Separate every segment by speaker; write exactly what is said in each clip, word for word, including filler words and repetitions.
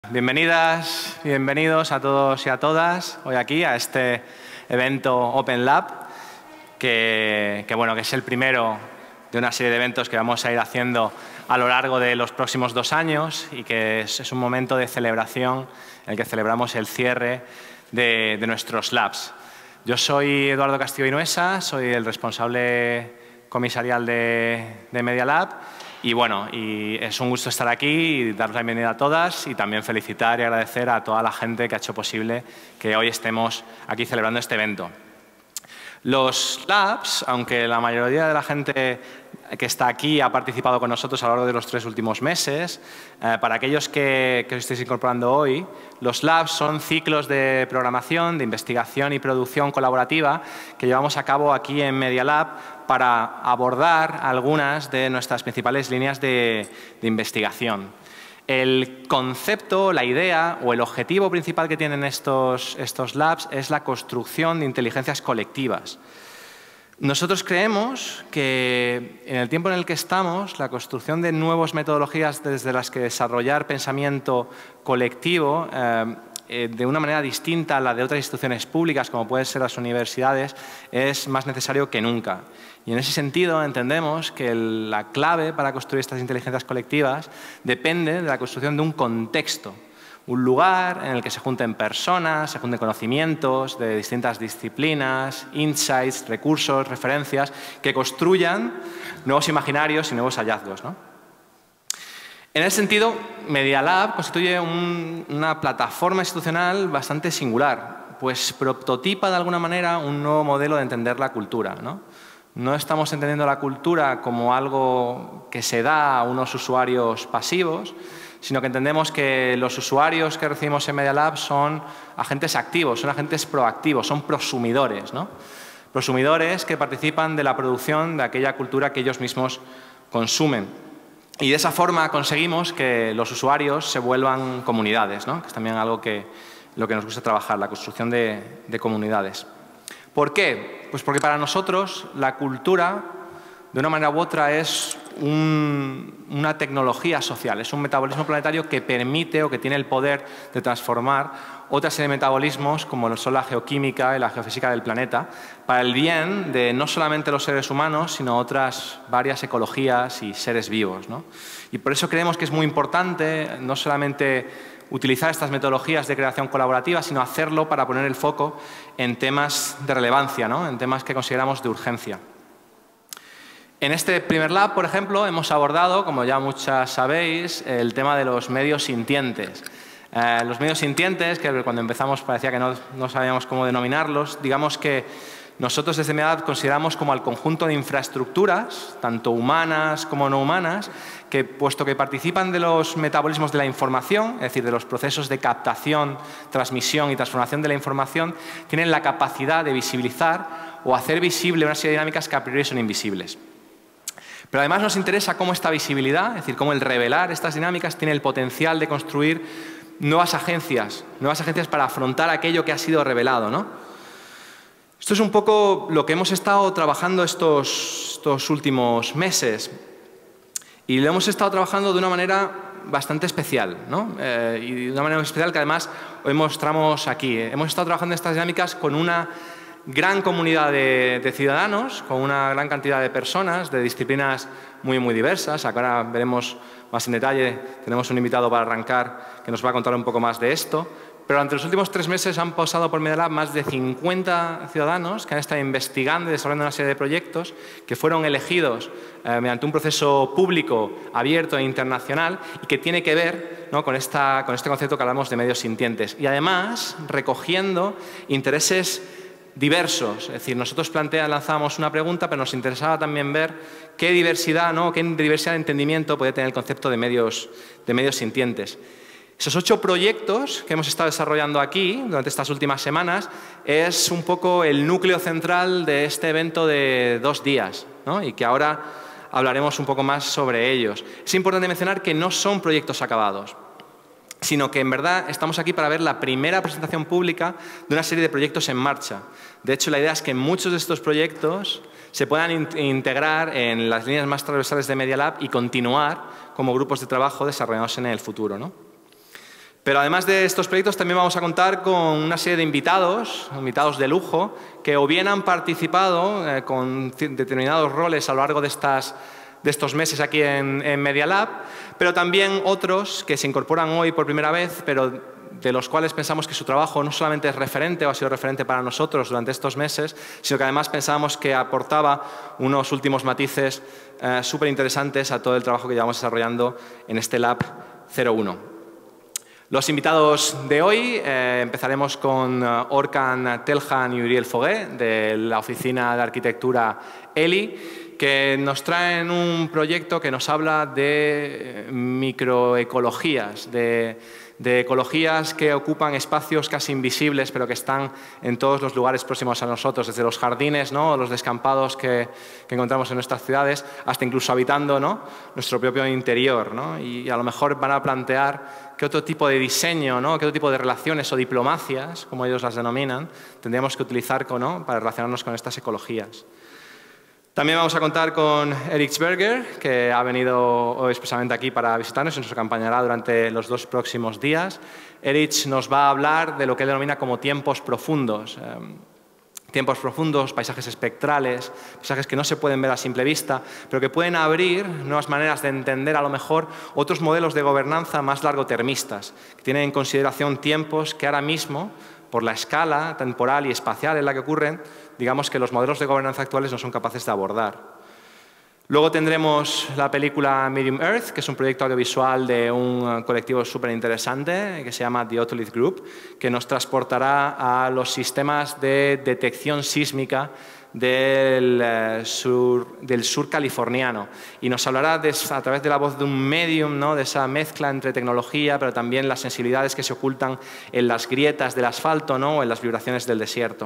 Speaker 1: Bienvenidas, bienvenidos a todos y a todas hoy aquí a este evento Open Lab, que, que, bueno, que es el primero de una serie de eventos que vamos a ir haciendo a lo largo de los próximos dos años y que es, es un momento de celebración en el que celebramos el cierre de, de nuestros labs. Yo soy Eduardo Castillo Inuesa, soy el responsable comisarial de, de Media Lab. Y bueno, y es un gusto estar aquí y daros la bienvenida a todas y también felicitar y agradecer a toda la gente que ha hecho posible que hoy estemos aquí celebrando este evento. Los labs, aunque la mayoría de la gente que está aquí ha participado con nosotros a lo largo de los tres últimos meses, eh, para aquellos que, que os estéis incorporando hoy, los labs son ciclos de programación, de investigación y producción colaborativa que llevamos a cabo aquí en Media Lab para abordar algunas de nuestras principales líneas de, de investigación. El concepto, la idea o el objetivo principal que tienen estos, estos labs es la construcción de inteligencias colectivas. Nosotros creemos que en el tiempo en el que estamos, la construcción de nuevas metodologías desde las que desarrollar pensamiento colectivo eh, eh, de una manera distinta a la de otras instituciones públicas, como pueden ser las universidades, es más necesario que nunca. Y en ese sentido entendemos que el, la clave para construir estas inteligencias colectivas depende de la construcción de un contexto, un lugar en el que se junten personas, se junten conocimientos de distintas disciplinas, insights, recursos, referencias, que construyan nuevos imaginarios y nuevos hallazgos, ¿no? En ese sentido, Media Lab constituye un, una plataforma institucional bastante singular, pues prototipa de alguna manera un nuevo modelo de entender la cultura, ¿no? No estamos entendiendo la cultura como algo que se da a unos usuarios pasivos, sino que entendemos que los usuarios que recibimos en Media Lab son agentes activos, son agentes proactivos, son prosumidores, ¿no? Prosumidores que participan de la producción de aquella cultura que ellos mismos consumen. Y de esa forma conseguimos que los usuarios se vuelvan comunidades, ¿no? Que es también algo que lo que nos gusta trabajar, la construcción de, de comunidades. ¿Por qué? Pues porque para nosotros la cultura, de una manera u otra, es un, una tecnología social, es un metabolismo planetario que permite o que tiene el poder de transformar otra serie de metabolismos, como son la geoquímica y la geofísica del planeta, para el bien de no solamente los seres humanos, sino otras varias ecologías y seres vivos, ¿no? Y por eso creemos que es muy importante no solamente utilizar estas metodologías de creación colaborativa, sino hacerlo para poner el foco en temas de relevancia, ¿no? En temas que consideramos de urgencia. En este primer lab, por ejemplo, hemos abordado, como ya muchas sabéis, el tema de los medios sintientes. Eh, los medios sintientes, que cuando empezamos parecía que no, no sabíamos cómo denominarlos, digamos que nosotros desde Media Lab consideramos como al conjunto de infraestructuras, tanto humanas como no humanas, que puesto que participan de los metabolismos de la información, es decir, de los procesos de captación, transmisión y transformación de la información, tienen la capacidad de visibilizar o hacer visible una serie de dinámicas que a priori son invisibles. Pero además nos interesa cómo esta visibilidad, es decir, cómo el revelar estas dinámicas tiene el potencial de construir nuevas agencias, nuevas agencias para afrontar aquello que ha sido revelado, ¿no? Esto es un poco lo que hemos estado trabajando estos, estos últimos meses y lo hemos estado trabajando de una manera bastante especial, ¿no? Eh, y de una manera especial que además hoy mostramos aquí. Hemos estado trabajando estas dinámicas con una gran comunidad de, de ciudadanos, con una gran cantidad de personas de disciplinas muy, muy diversas. Ahora veremos más en detalle, tenemos un invitado para arrancar que nos va a contar un poco más de esto. Pero durante los últimos tres meses han pasado por Media Lab más de cincuenta ciudadanos que han estado investigando y desarrollando una serie de proyectos que fueron elegidos eh, mediante un proceso público, abierto e internacional y que tiene que ver, ¿no?, con, esta, con este concepto que hablamos de medios sintientes. Y además recogiendo intereses diversos. Es decir, nosotros plantea, lanzábamos una pregunta, pero nos interesaba también ver qué diversidad, ¿no?, qué diversidad de entendimiento puede tener el concepto de medios, de medios sintientes. Esos ocho proyectos que hemos estado desarrollando aquí durante estas últimas semanas es un poco el núcleo central de este evento de dos días, ¿no?, y que ahora hablaremos un poco más sobre ellos. Es importante mencionar que no son proyectos acabados, sino que en verdad estamos aquí para ver la primera presentación pública de una serie de proyectos en marcha. De hecho, la idea es que muchos de estos proyectos se puedan in- integrar en las líneas más transversales de Media Lab y continuar como grupos de trabajo desarrollados en el futuro, ¿no? Pero además de estos proyectos también vamos a contar con una serie de invitados, invitados de lujo, que o bien han participado eh, con determinados roles a lo largo de, estas, de estos meses aquí en, en Media Lab, pero también otros que se incorporan hoy por primera vez, pero de los cuales pensamos que su trabajo no solamente es referente o ha sido referente para nosotros durante estos meses, sino que además pensábamos que aportaba unos últimos matices eh, súper interesantes a todo el trabajo que llevamos desarrollando en este Lab cero uno. Los invitados de hoy, eh, empezaremos con uh, Orkan Telhan y Uriel Fogué, de la Oficina de Arquitectura ELI, que nos traen un proyecto que nos habla de microecologías, de, de ecologías que ocupan espacios casi invisibles, pero que están en todos los lugares próximos a nosotros, desde los jardines, ¿no?, los descampados que, que encontramos en nuestras ciudades, hasta incluso habitando, ¿no?, nuestro propio interior, ¿no? Y a lo mejor van a plantear qué otro tipo de diseño, ¿no?, qué otro tipo de relaciones o diplomacias, como ellos las denominan, tendríamos que utilizar, ¿no?, para relacionarnos con estas ecologías. También vamos a contar con Erik Berger, que ha venido hoy expresamente aquí para visitarnos y nos acompañará durante los dos próximos días. Erik nos va a hablar de lo que él denomina como tiempos profundos. Eh, tiempos profundos, paisajes espectrales, paisajes que no se pueden ver a simple vista, pero que pueden abrir nuevas maneras de entender a lo mejor otros modelos de gobernanza más largotermistas, que tienen en consideración tiempos que ahora mismo, por la escala temporal y espacial en la que ocurren, digamos que los modelos de gobernanza actuales no son capaces de abordar. Luego tendremos la película Medium Earth, que es un proyecto audiovisual de un colectivo súper interesante que se llama The Otolith Group, que nos transportará a los sistemas de detección sísmica del, eh, sur, del sur californiano y nos hablará de, a través de la voz de un medium, ¿no?, de esa mezcla entre tecnología, pero también las sensibilidades que se ocultan en las grietas del asfalto, ¿no?, o en las vibraciones del desierto.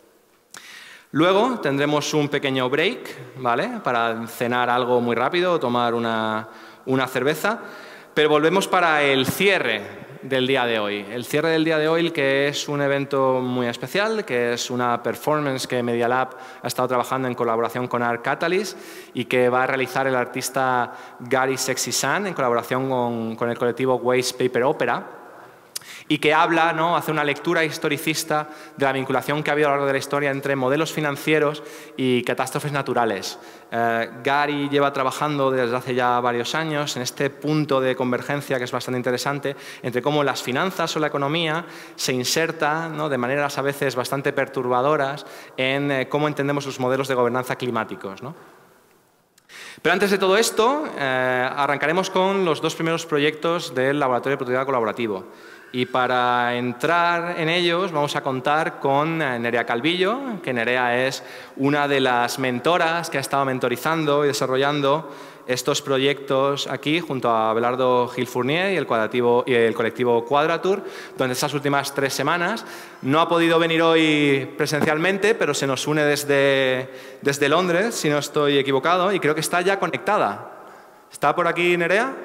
Speaker 1: Luego tendremos un pequeño break, ¿vale?, para cenar algo muy rápido o tomar una, una cerveza, pero volvemos para el cierre del día de hoy. El cierre del día de hoy, que es un evento muy especial, que es una performance que Media Lab ha estado trabajando en colaboración con Art Catalyst y que va a realizar el artista Gary Sexy Sun en colaboración con, con el colectivo Waste Paper Opera, y que habla, ¿no?, hace una lectura historicista de la vinculación que ha habido a lo largo de la historia entre modelos financieros y catástrofes naturales. Eh, Gary lleva trabajando desde hace ya varios años en este punto de convergencia que es bastante interesante entre cómo las finanzas o la economía se inserta, ¿no?, de maneras a veces bastante perturbadoras en eh, cómo entendemos los modelos de gobernanza climáticos, ¿no? Pero antes de todo esto, eh, arrancaremos con los dos primeros proyectos del Laboratorio de Productividad Colaborativo. Y para entrar en ellos vamos a contar con Nerea Calvillo, que Nerea es una de las mentoras que ha estado mentorizando y desarrollando estos proyectos aquí junto a Abelardo Gil Fournier y el, y el colectivo Quadrature durante estas últimas tres semanas. No ha podido venir hoy presencialmente, pero se nos une desde, desde Londres, si no estoy equivocado, y creo que está ya conectada. ¿Está por aquí Nerea?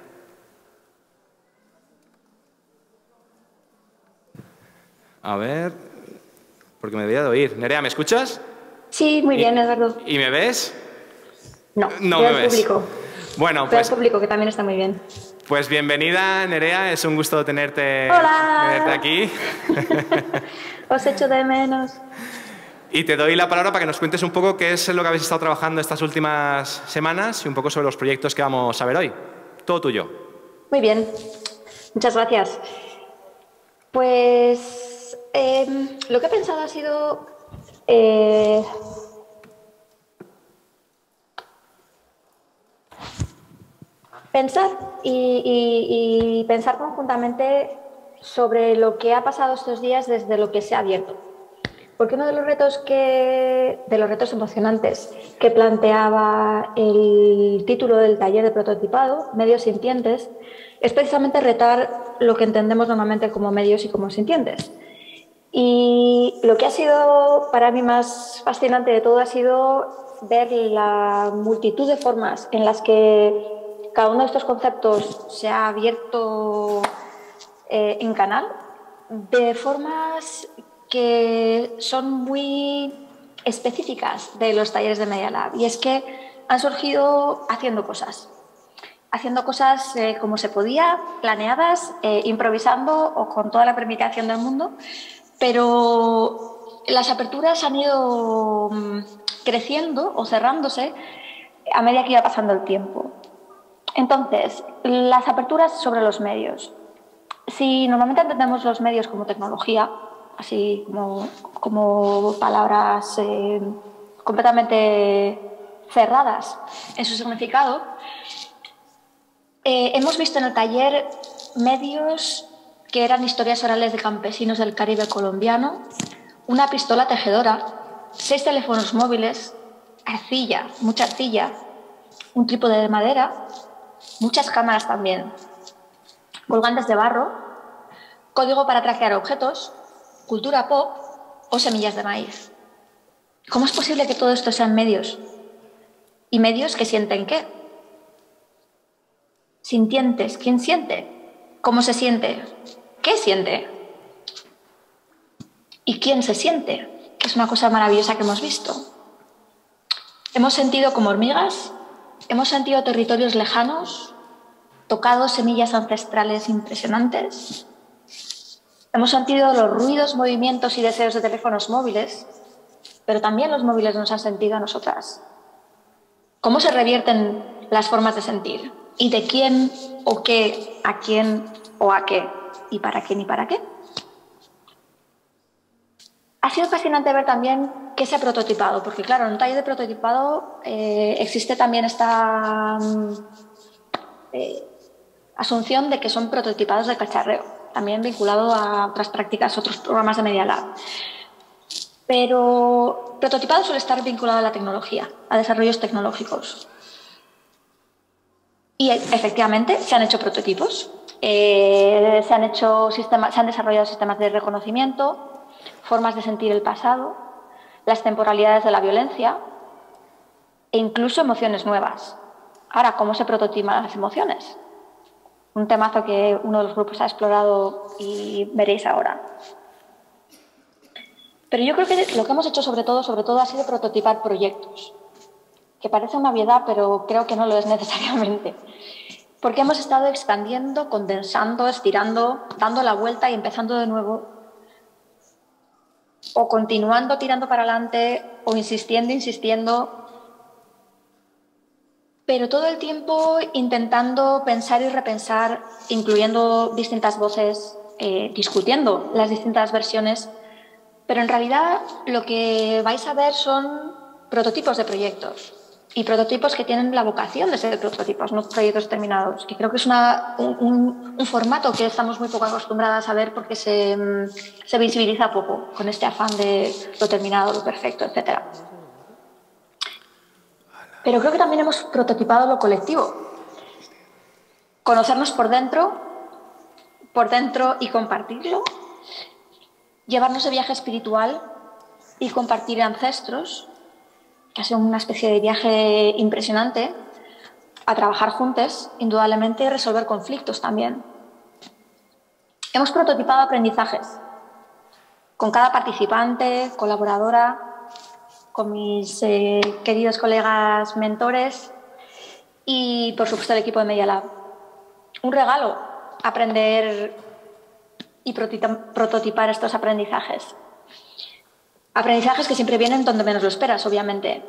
Speaker 1: A ver, porque me debía de oír. Nerea, ¿me escuchas?
Speaker 2: Sí, muy bien, Eduardo.
Speaker 1: ¿Y me ves?
Speaker 2: No,
Speaker 1: no
Speaker 2: veo
Speaker 1: me
Speaker 2: al
Speaker 1: ves.
Speaker 2: público.
Speaker 1: Bueno,
Speaker 2: veo
Speaker 1: pues,
Speaker 2: al público, que también está muy bien.
Speaker 1: Pues bienvenida, Nerea. Es un gusto tenerte,
Speaker 2: Hola.
Speaker 1: tenerte aquí.
Speaker 2: Os echo de menos.
Speaker 1: Y te doy la palabra para que nos cuentes un poco qué es lo que habéis estado trabajando estas últimas semanas y un poco sobre los proyectos que vamos a ver hoy. Todo tuyo.
Speaker 2: Muy bien. Muchas gracias. Pues eh, lo que he pensado ha sido eh, pensar y, y, y pensar conjuntamente sobre lo que ha pasado estos días desde lo que se ha abierto. Porque uno de los retos, que, de los retos emocionantes que planteaba el título del taller de prototipado, Medios Sintientes, es precisamente retar lo que entendemos normalmente como medios y como sintientes. Y lo que ha sido para mí más fascinante de todo ha sido ver la multitud de formas en las que cada uno de estos conceptos se ha abierto eh, en canal, de formas que son muy específicas de los talleres de Media Lab. Y es que han surgido haciendo cosas. haciendo cosas eh, como se podía, planeadas, eh, improvisando o con toda la premeditación del mundo, pero las aperturas han ido mm, creciendo o cerrándose a medida que iba pasando el tiempo. Entonces, las aperturas sobre los medios. Si normalmente entendemos los medios como tecnología, así como, como palabras eh, completamente cerradas en su significado, eh, hemos visto en el taller medios que eran historias orales de campesinos del Caribe colombiano, una pistola tejedora, seis teléfonos móviles, arcilla, mucha arcilla, un trípode de madera, muchas cámaras también, colgantes de barro, código para traquear objetos, cultura pop o semillas de maíz. ¿Cómo es posible que todo esto sean medios? ¿Y medios que sienten qué? Sintientes, ¿quién siente? ¿Cómo se siente? ¿Qué siente? ¿Y quién se siente? Que es una cosa maravillosa que hemos visto. Hemos sentido como hormigas, hemos sentido territorios lejanos, tocado semillas ancestrales impresionantes, hemos sentido los ruidos, movimientos y deseos de teléfonos móviles, pero también los móviles nos han sentido a nosotras. ¿Cómo se revierten las formas de sentir? ¿Y de quién o qué, a quién o a qué? ¿Y para quién y para qué? Ha sido fascinante ver también qué se ha prototipado, porque claro, en un taller de prototipado eh, existe también esta eh, asunción de que son prototipados de cacharreo, también vinculado a otras prácticas, otros programas de Media Lab. Pero prototipado suele estar vinculado a la tecnología, a desarrollos tecnológicos. Y efectivamente se han hecho prototipos, eh, se, han hecho sistemas, se han desarrollado sistemas de reconocimiento, formas de sentir el pasado, las temporalidades de la violencia e incluso emociones nuevas. Ahora, ¿cómo se prototipan las emociones? Un temazo que uno de los grupos ha explorado y veréis ahora. Pero yo creo que lo que hemos hecho sobre todo, sobre todo ha sido prototipar proyectos, que parece una obviedad, pero creo que no lo es necesariamente. Porque hemos estado expandiendo, condensando, estirando, dando la vuelta y empezando de nuevo, o continuando tirando para adelante, o insistiendo, insistiendo, pero todo el tiempo intentando pensar y repensar, incluyendo distintas voces, eh, discutiendo las distintas versiones, pero en realidad lo que vais a ver son prototipos de proyectos y prototipos que tienen la vocación de ser prototipos, no proyectos terminados, que creo que es una, un, un formato que estamos muy poco acostumbradas a ver porque se, se visibiliza poco con este afán de lo terminado, lo perfecto, etcétera. Pero creo que también hemos prototipado lo colectivo. Conocernos por dentro, por dentro y compartirlo. Llevarnos de viaje espiritual y compartir ancestros, que ha sido una especie de viaje impresionante, a trabajar juntos, indudablemente, y resolver conflictos también. Hemos prototipado aprendizajes con cada participante, colaboradora, con mis eh, queridos colegas mentores y, por supuesto, el equipo de Media Lab. Un regalo aprender y prototipar estos aprendizajes. Aprendizajes que siempre vienen donde menos lo esperas, obviamente.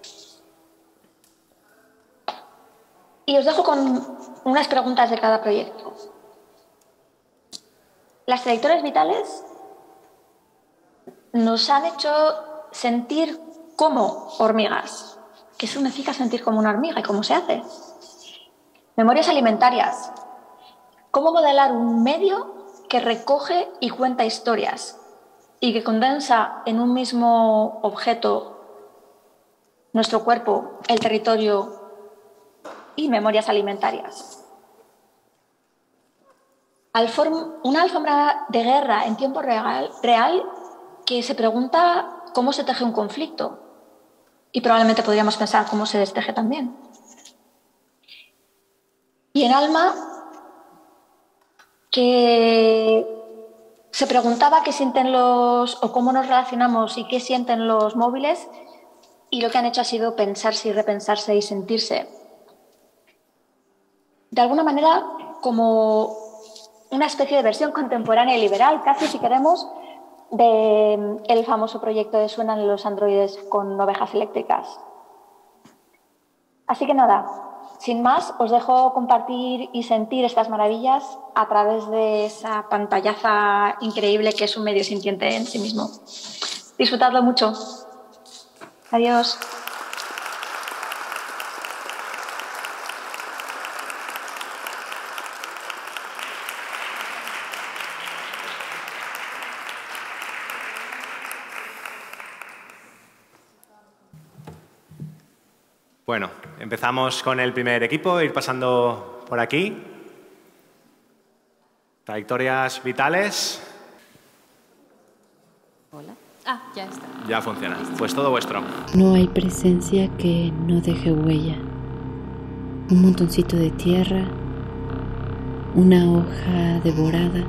Speaker 2: Y os dejo con unas preguntas de cada proyecto. Las trayectorias vitales nos han hecho sentir como hormigas. ¿Qué significa sentir como una hormiga y cómo se hace? Memorias alimentarias. ¿Cómo modelar un medio que recoge y cuenta historias y que condensa en un mismo objeto nuestro cuerpo, el territorio y memorias alimentarias? Una alfombra de guerra en tiempo real, real que se pregunta cómo se teje un conflicto y probablemente podríamos pensar cómo se desteje también. Y en Alma, que se preguntaba qué sienten los, o cómo nos relacionamos y qué sienten los móviles, y lo que han hecho ha sido pensarse y repensarse y sentirse. de alguna manera como una especie de versión contemporánea y liberal, casi si queremos, del famoso proyecto de Suenan los androides con ovejas eléctricas. Así que nada, sin más, os dejo compartir y sentir estas maravillas a través de esa pantallaza increíble que es un medio sintiente en sí mismo. Disfrutadlo mucho. Adiós.
Speaker 1: Bueno, empezamos con el primer equipo, ir pasando por aquí. Trayectorias vitales.
Speaker 3: Hola. Ah, ya está.
Speaker 1: Ya funciona. Pues todo vuestro.
Speaker 4: No hay presencia que no deje huella. Un montoncito de tierra, una hoja devorada.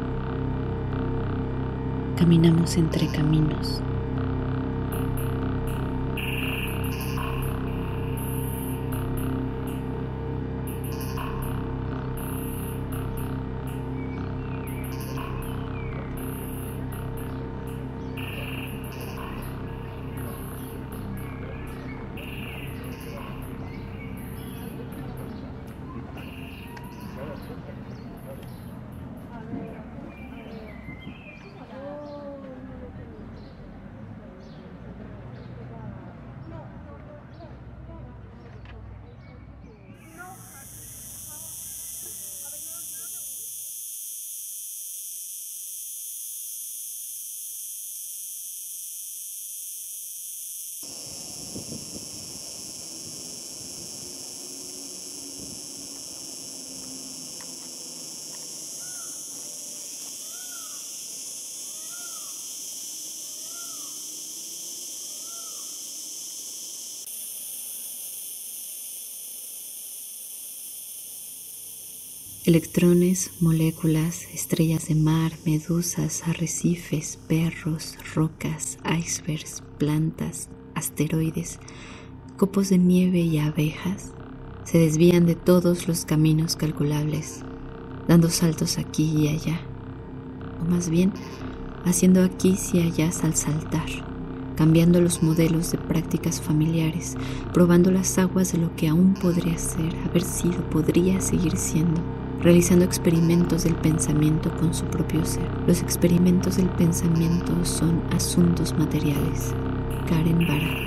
Speaker 4: Caminamos entre caminos. Electrones, moléculas, estrellas de mar, medusas, arrecifes, perros, rocas, icebergs, plantas, asteroides, copos de nieve y abejas se desvían de todos los caminos calculables, dando saltos aquí y allá, o más bien haciendo aquí y allá al saltar, cambiando los modelos de prácticas familiares, probando las aguas de lo que aún podría ser, haber sido, podría seguir siendo, realizando experimentos del pensamiento con su propio ser. Los experimentos del pensamiento son asuntos materiales. Karen Barad.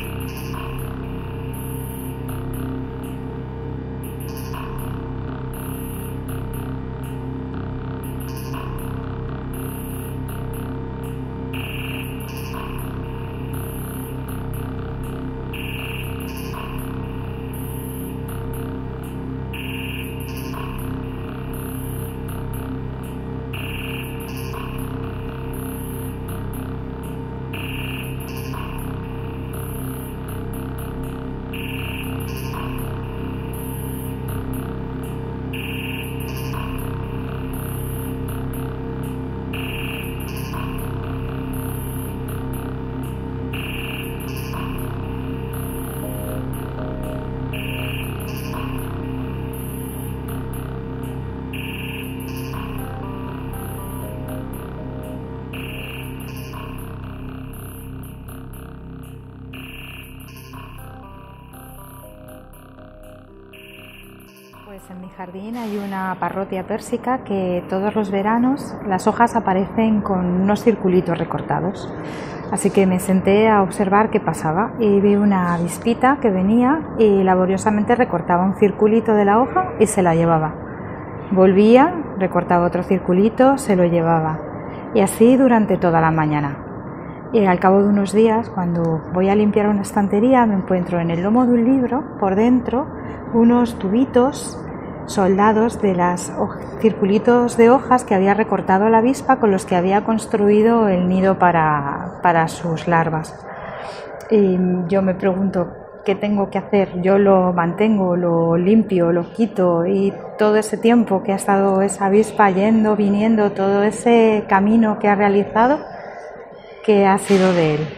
Speaker 5: Pues en mi jardín hay una parrotia pérsica que todos los veranos las hojas aparecen con unos circulitos recortados. Así que me senté a observar qué pasaba y vi una avispita que venía y laboriosamente recortaba un circulito de la hoja y se la llevaba. Volvía, recortaba otro circulito, se lo llevaba. Y así durante toda la mañana. Y al cabo de unos días, cuando voy a limpiar una estantería, me encuentro en el lomo de un libro, por dentro, unos tubitos soldados de los circulitos de hojas que había recortado la avispa con los que había construido el nido para, para sus larvas. Y yo me pregunto, ¿qué tengo que hacer? Yo lo mantengo, lo limpio, lo quito, y todo ese tiempo que ha estado esa avispa yendo, viniendo, todo ese camino que ha realizado, ¿qué ha sido de él?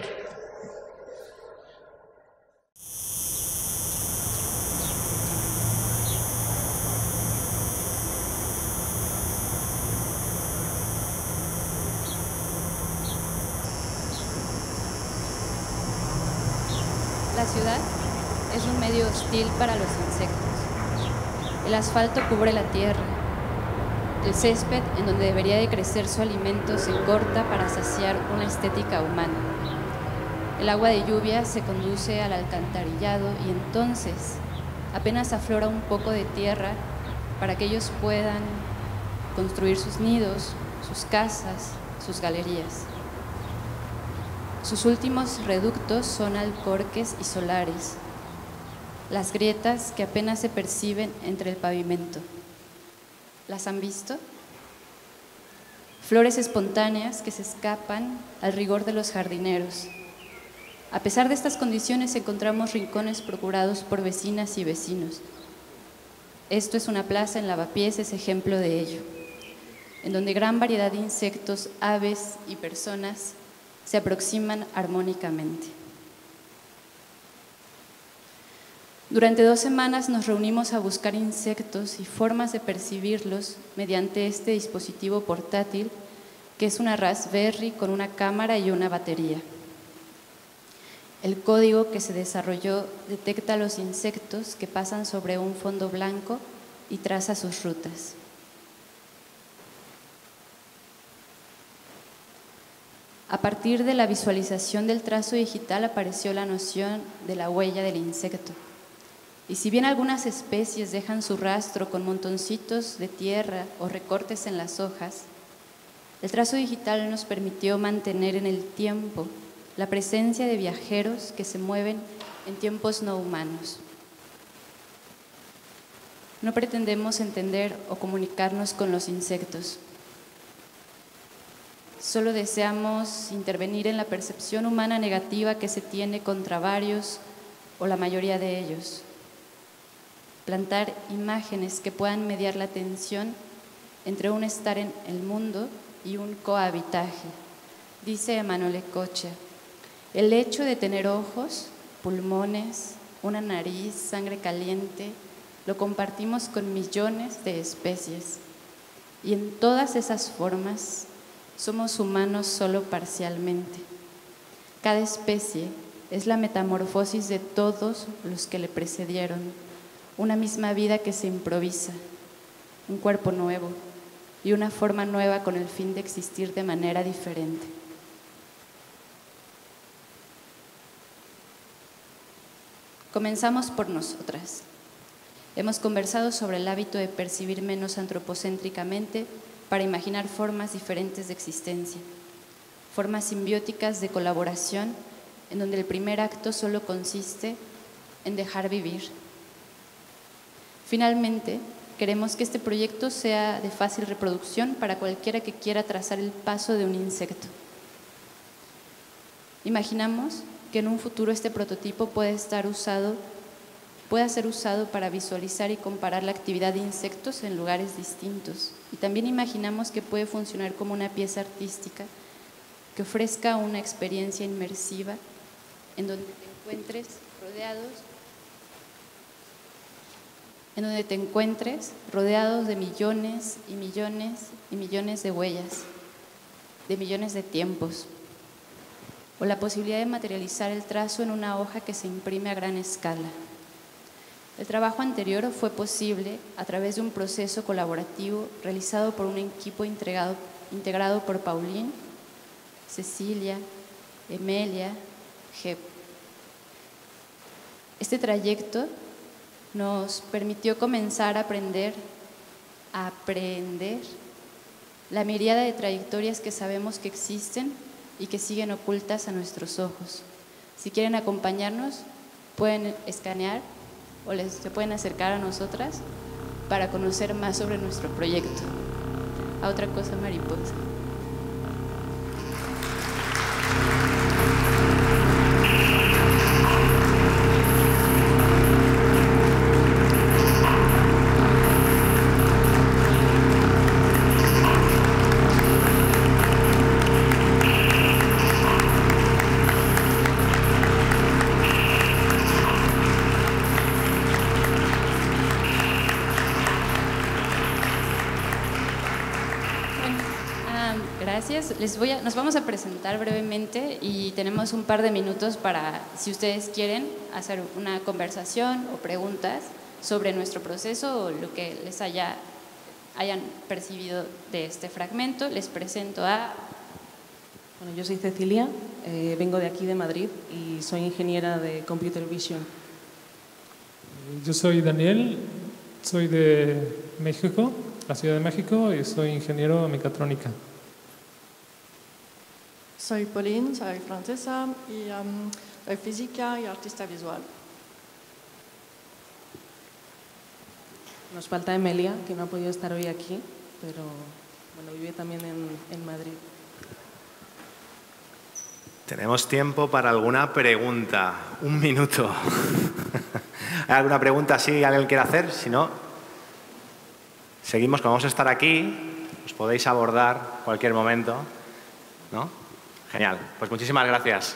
Speaker 3: La ciudad es un medio hostil para los insectos. El asfalto cubre la tierra. El césped, en donde debería de crecer su alimento, se corta para saciar una estética humana. El agua de lluvia se conduce al alcantarillado y entonces apenas aflora un poco de tierra para que ellos puedan construir sus nidos, sus casas, sus galerías. Sus últimos reductos son alcorques y solares, las grietas que apenas se perciben entre el pavimento. ¿Las han visto? Flores espontáneas que se escapan al rigor de los jardineros. A pesar de estas condiciones encontramos rincones procurados por vecinas y vecinos. Esto es una plaza en Lavapiés, es ejemplo de ello, en donde gran variedad de insectos, aves y personas se aproximan armónicamente. Durante dos semanas nos reunimos a buscar insectos y formas de percibirlos mediante este dispositivo portátil, que es una Raspberry con una cámara y una batería. El código que se desarrolló detecta los insectos que pasan sobre un fondo blanco y traza sus rutas. A partir de la visualización del trazo digital apareció la noción de la huella del insecto. Y si bien algunas especies dejan su rastro con montoncitos de tierra o recortes en las hojas, el trazo digital nos permitió mantener en el tiempo la presencia de viajeros que se mueven en tiempos no humanos. No pretendemos entender o comunicarnos con los insectos. Solo deseamos intervenir en la percepción humana negativa que se tiene contra varios o la mayoría de ellos. Plantar imágenes que puedan mediar la tensión entre un estar en el mundo y un cohabitaje. Dice Emanuel Ecochea, el hecho de tener ojos, pulmones, una nariz, sangre caliente, lo compartimos con millones de especies. Y en todas esas formas somos humanos solo parcialmente. Cada especie es la metamorfosis de todos los que le precedieron, una misma vida que se improvisa, un cuerpo nuevo y una forma nueva con el fin de existir de manera diferente. Comenzamos por nosotras. Hemos conversado sobre el hábito de percibir menos antropocéntricamente para imaginar formas diferentes de existencia, formas simbióticas de colaboración en donde el primer acto solo consiste en dejar vivir. Finalmente, queremos que este proyecto sea de fácil reproducción para cualquiera que quiera trazar el paso de un insecto. Imaginamos que en un futuro este prototipo puede estar usado, pueda ser usado para visualizar y comparar la actividad de insectos en lugares distintos. Y también imaginamos que puede funcionar como una pieza artística que ofrezca una experiencia inmersiva en donde te encuentres rodeados en donde te encuentres rodeados de millones y millones y millones de huellas, de millones de tiempos, o la posibilidad de materializar el trazo en una hoja que se imprime a gran escala. El trabajo anterior fue posible a través de un proceso colaborativo realizado por un equipo integrado, integrado por Pauline, Cecilia, Emelia, Jep. Este trayecto nos permitió comenzar a aprender, a aprender la miríada de trayectorias que sabemos que existen y que siguen ocultas a nuestros ojos. Si quieren acompañarnos, pueden escanear o les, se pueden acercar a nosotras para conocer más sobre nuestro proyecto. A otra cosa mariposa. gracias. Les voy a, nos vamos a presentar brevemente y tenemos un par de minutos para, si ustedes quieren, hacer una conversación o preguntas sobre nuestro proceso o lo que les haya, hayan percibido de este fragmento. Les presento a...
Speaker 6: Bueno, yo soy Cecilia, eh, vengo de aquí de Madrid y soy ingeniera de Computer Vision.
Speaker 7: Yo soy Daniel, soy de México, la Ciudad de México, y soy ingeniero de mecatrónica.
Speaker 8: Soy Pauline, soy francesa y um, soy física y artista visual.
Speaker 6: Nos falta Emilia, que no ha podido estar hoy aquí, pero bueno, vive también en, en Madrid.
Speaker 1: Tenemos tiempo para alguna pregunta. Un minuto. ¿Hay alguna pregunta si alguien quiere hacer? Si no, seguimos, como vamos a estar aquí, os podéis abordar cualquier momento, ¿no? Genial. Pues muchísimas gracias.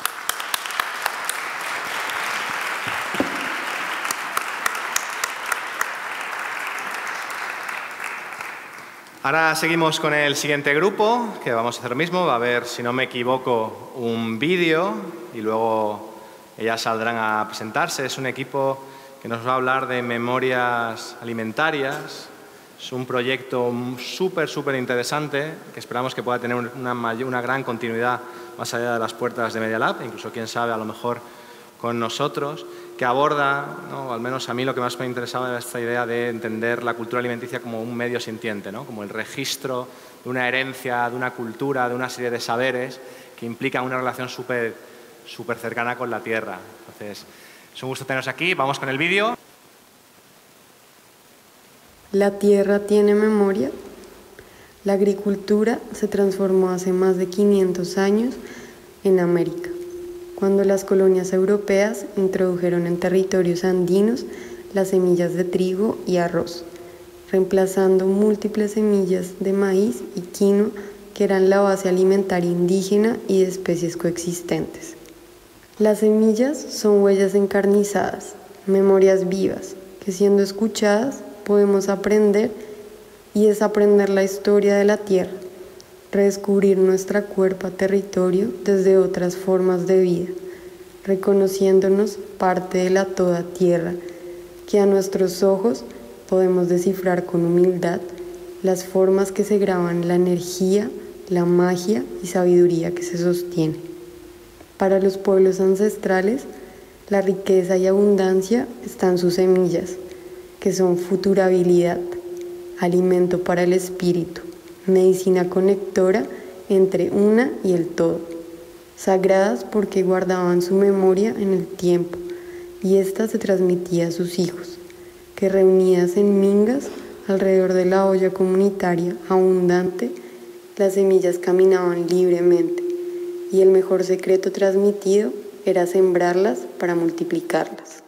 Speaker 1: Ahora seguimos con el siguiente grupo, que vamos a hacer lo mismo. Va a haber, si no me equivoco, un vídeo y luego ellas saldrán a presentarse. Es un equipo que nos va a hablar de memorias alimentarias. Es un proyecto súper, súper interesante que esperamos que pueda tener una, una gran continuidad más allá de las puertas de Media Lab, incluso, quién sabe, a lo mejor con nosotros, que aborda, ¿no? Al menos a mí lo que más me interesaba era esta idea de entender la cultura alimenticia como un medio sintiente, ¿no? Como el registro de una herencia, de una cultura, de una serie de saberes que implican una relación súper súper cercana con la tierra. Entonces, es un gusto teneros aquí. Vamos con el vídeo.
Speaker 9: ¿La tierra tiene memoria? La agricultura se transformó hace más de quinientos años en América, cuando las colonias europeas introdujeron en territorios andinos las semillas de trigo y arroz, reemplazando múltiples semillas de maíz y quinoa que eran la base alimentaria indígena y de especies coexistentes. Las semillas son huellas encarnizadas, memorias vivas, que siendo escuchadas podemos aprender y desaprender la historia de la tierra, redescubrir nuestra cuerpa territorio desde otras formas de vida, reconociéndonos parte de la toda tierra, que a nuestros ojos podemos descifrar con humildad las formas que se graban la energía, la magia y sabiduría que se sostiene. Para los pueblos ancestrales, la riqueza y abundancia están sus semillas, que son futurabilidad, alimento para el espíritu, medicina conectora entre una y el todo, sagradas porque guardaban su memoria en el tiempo y ésta se transmitía a sus hijos, que reunidas en mingas alrededor de la olla comunitaria abundante, las semillas caminaban libremente y el mejor secreto transmitido era sembrarlas para multiplicarlas.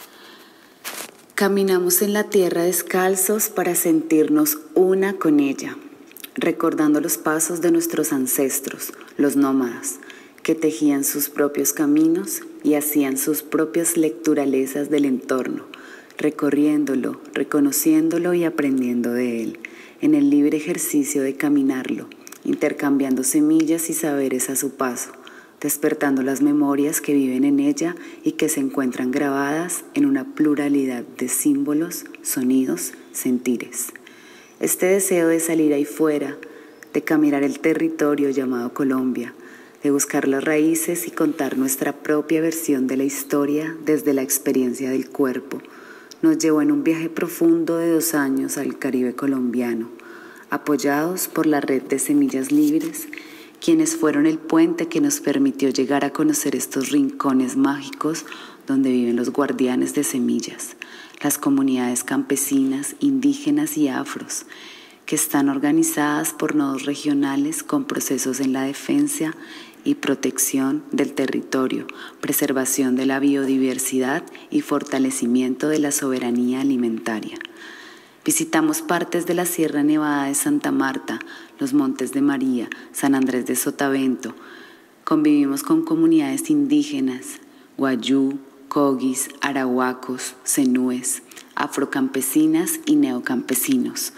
Speaker 10: Caminamos en la tierra descalzos para sentirnos una con ella, recordando los pasos de nuestros ancestros, los nómadas, que tejían sus propios caminos y hacían sus propias lecturalezas del entorno, recorriéndolo, reconociéndolo y aprendiendo de él, en el libre ejercicio de caminarlo, intercambiando semillas y saberes a su paso, despertando las memorias que viven en ella y que se encuentran grabadas en una pluralidad de símbolos, sonidos, sentires. Este deseo de salir ahí fuera, de caminar el territorio llamado Colombia, de buscar las raíces y contar nuestra propia versión de la historia desde la experiencia del cuerpo, nos llevó en un viaje profundo de dos años al Caribe colombiano, apoyados por la red de Semillas Libres, quienes fueron el puente que nos permitió llegar a conocer estos rincones mágicos donde viven los guardianes de semillas, las comunidades campesinas, indígenas y afros, que están organizadas por nodos regionales con procesos en la defensa y protección del territorio, preservación de la biodiversidad y fortalecimiento de la soberanía alimentaria. Visitamos partes de la Sierra Nevada de Santa Marta, los Montes de María, San Andrés de Sotavento. Convivimos con comunidades indígenas, guayú, cogis, arahuacos, zenúes, afrocampesinas y neocampesinos,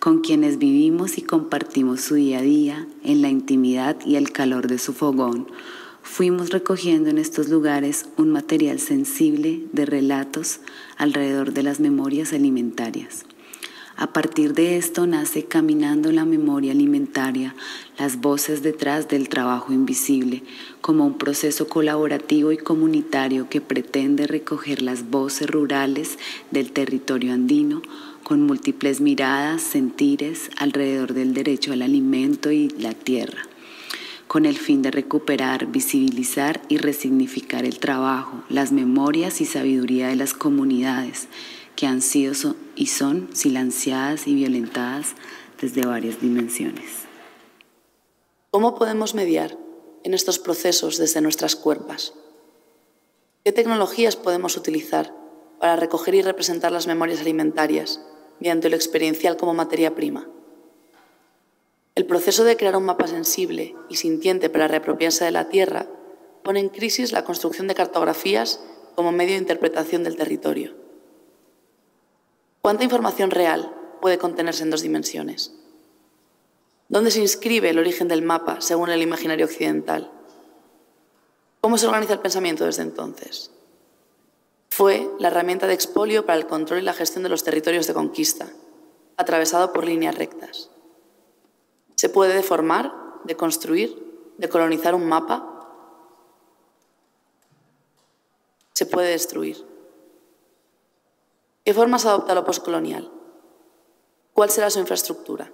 Speaker 10: con quienes vivimos y compartimos su día a día en la intimidad y el calor de su fogón. Fuimos recogiendo en estos lugares un material sensible de relatos alrededor de las memorias alimentarias. A partir de esto nace Caminando la Memoria Alimentaria, las voces detrás del trabajo invisible, como un proceso colaborativo y comunitario que pretende recoger las voces rurales del territorio andino con múltiples miradas, sentires alrededor del derecho al alimento y la tierra, con el fin de recuperar, visibilizar y resignificar el trabajo, las memorias y sabiduría de las comunidades que han sido y son silenciadas y violentadas desde varias dimensiones.
Speaker 11: ¿Cómo podemos mediar en estos procesos desde nuestras cuerpas? ¿Qué tecnologías podemos utilizar para recoger y representar las memorias alimentarias mediante lo experiencial como materia prima? El proceso de crear un mapa sensible y sintiente para reapropiarse de la tierra pone en crisis la construcción de cartografías como medio de interpretación del territorio. ¿Cuánta información real puede contenerse en dos dimensiones? ¿Dónde se inscribe el origen del mapa según el imaginario occidental? ¿Cómo se organiza el pensamiento desde entonces? Fue la herramienta de expolio para el control y la gestión de los territorios de conquista, atravesado por líneas rectas. ¿Se puede deformar, deconstruir, decolonizar un mapa? Se puede destruir. ¿Qué formas adopta lo postcolonial? ¿Cuál será su infraestructura?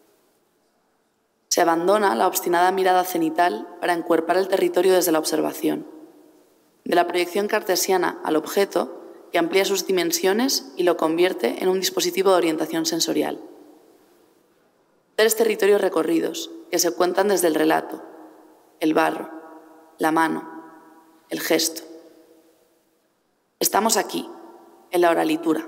Speaker 11: Se abandona la obstinada mirada cenital para encuerpar el territorio desde la observación, de la proyección cartesiana al objeto que amplía sus dimensiones y lo convierte en un dispositivo de orientación sensorial. Tres territorios recorridos que se cuentan desde el relato, el barro, la mano, el gesto. Estamos aquí, en la oralitura.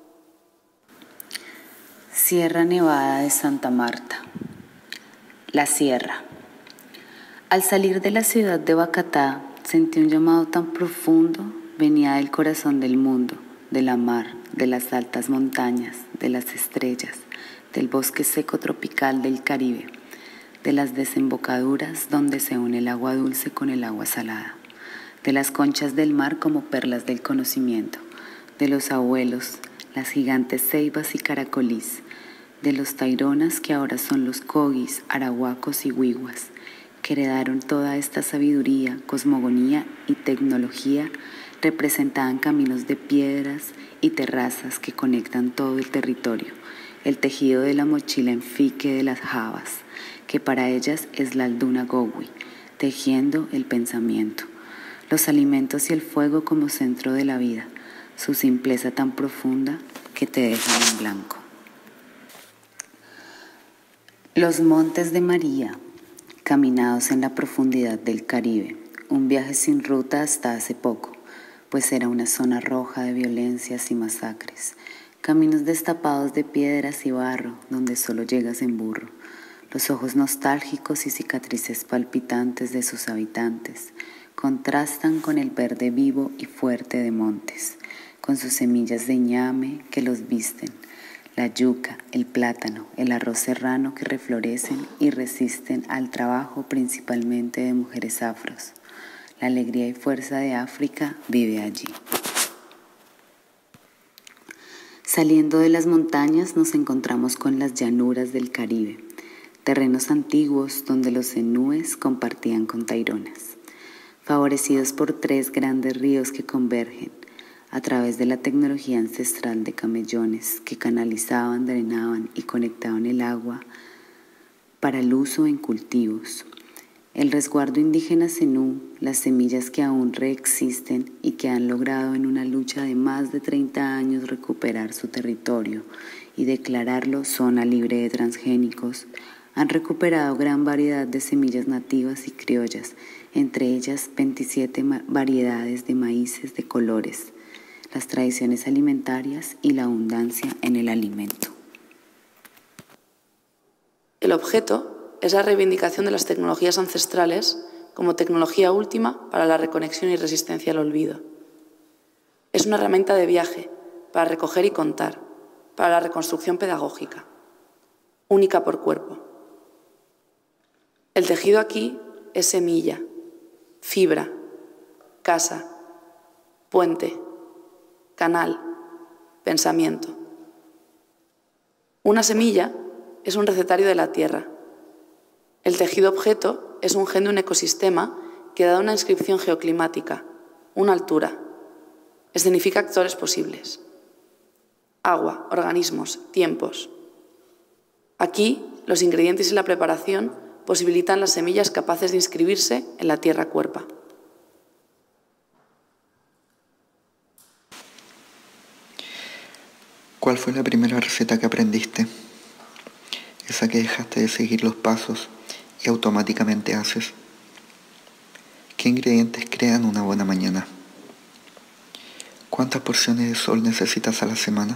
Speaker 10: Sierra Nevada de Santa Marta. La sierra. Al salir de la ciudad de Bacatá, sentí un llamado tan profundo, venía del corazón del mundo, de la mar, de las altas montañas, de las estrellas, del bosque seco tropical del Caribe, de las desembocaduras donde se une el agua dulce con el agua salada, de las conchas del mar como perlas del conocimiento, de los abuelos, las gigantes ceibas y caracolís, de los taironas que ahora son los cogis, arahuacos y huiguas, que heredaron toda esta sabiduría, cosmogonía y tecnología, representaban caminos de piedras y terrazas que conectan todo el territorio, el tejido de la mochila en fique de las jabas, que para ellas es la alduna gogui, tejiendo el pensamiento, los alimentos y el fuego como centro de la vida, su simpleza tan profunda que te dejan en blanco. Los Montes de María, caminados en la profundidad del Caribe, un viaje sin ruta hasta hace poco, pues era una zona roja de violencias y masacres, caminos destapados de piedras y barro, donde solo llegas en burro, los ojos nostálgicos y cicatrices palpitantes de sus habitantes, contrastan con el verde vivo y fuerte de montes, con sus semillas de ñame que los visten, la yuca, el plátano, el arroz serrano que reflorecen y resisten al trabajo principalmente de mujeres afros. La alegría y fuerza de África vive allí. Saliendo de las montañas nos encontramos con las llanuras del Caribe, terrenos antiguos donde los zenúes compartían con taironas, favorecidos por tres grandes ríos que convergen a través de la tecnología ancestral de camellones que canalizaban, drenaban y conectaban el agua para el uso en cultivos. El resguardo indígena zenú, las semillas que aún reexisten y que han logrado en una lucha de más de treinta años recuperar su territorio y declararlo zona libre de transgénicos, han recuperado gran variedad de semillas nativas y criollas, entre ellas veintisiete variedades de maíces de colores, las tradiciones alimentarias y la abundancia en el alimento.
Speaker 11: El objeto es la reivindicación de las tecnologías ancestrales como tecnología última para la reconexión y resistencia al olvido. Es una herramienta de viaje para recoger y contar, para la reconstrucción pedagógica. única por cuerpo. El tejido aquí es semilla, fibra, casa, puente, canal, pensamiento. Una semilla es un recetario de la tierra. El tejido objeto es un gen de un ecosistema que da una inscripción geoclimática, una altura. Escenifica actores posibles. Agua, organismos, tiempos. Aquí, los ingredientes y la preparación posibilitan las semillas capaces de inscribirse en la tierra cuerpa.
Speaker 12: ¿Cuál fue la primera receta que aprendiste? Esa que dejaste de seguir los pasos y automáticamente haces. ¿Qué ingredientes crean una buena mañana? ¿Cuántas porciones de sol necesitas a la semana?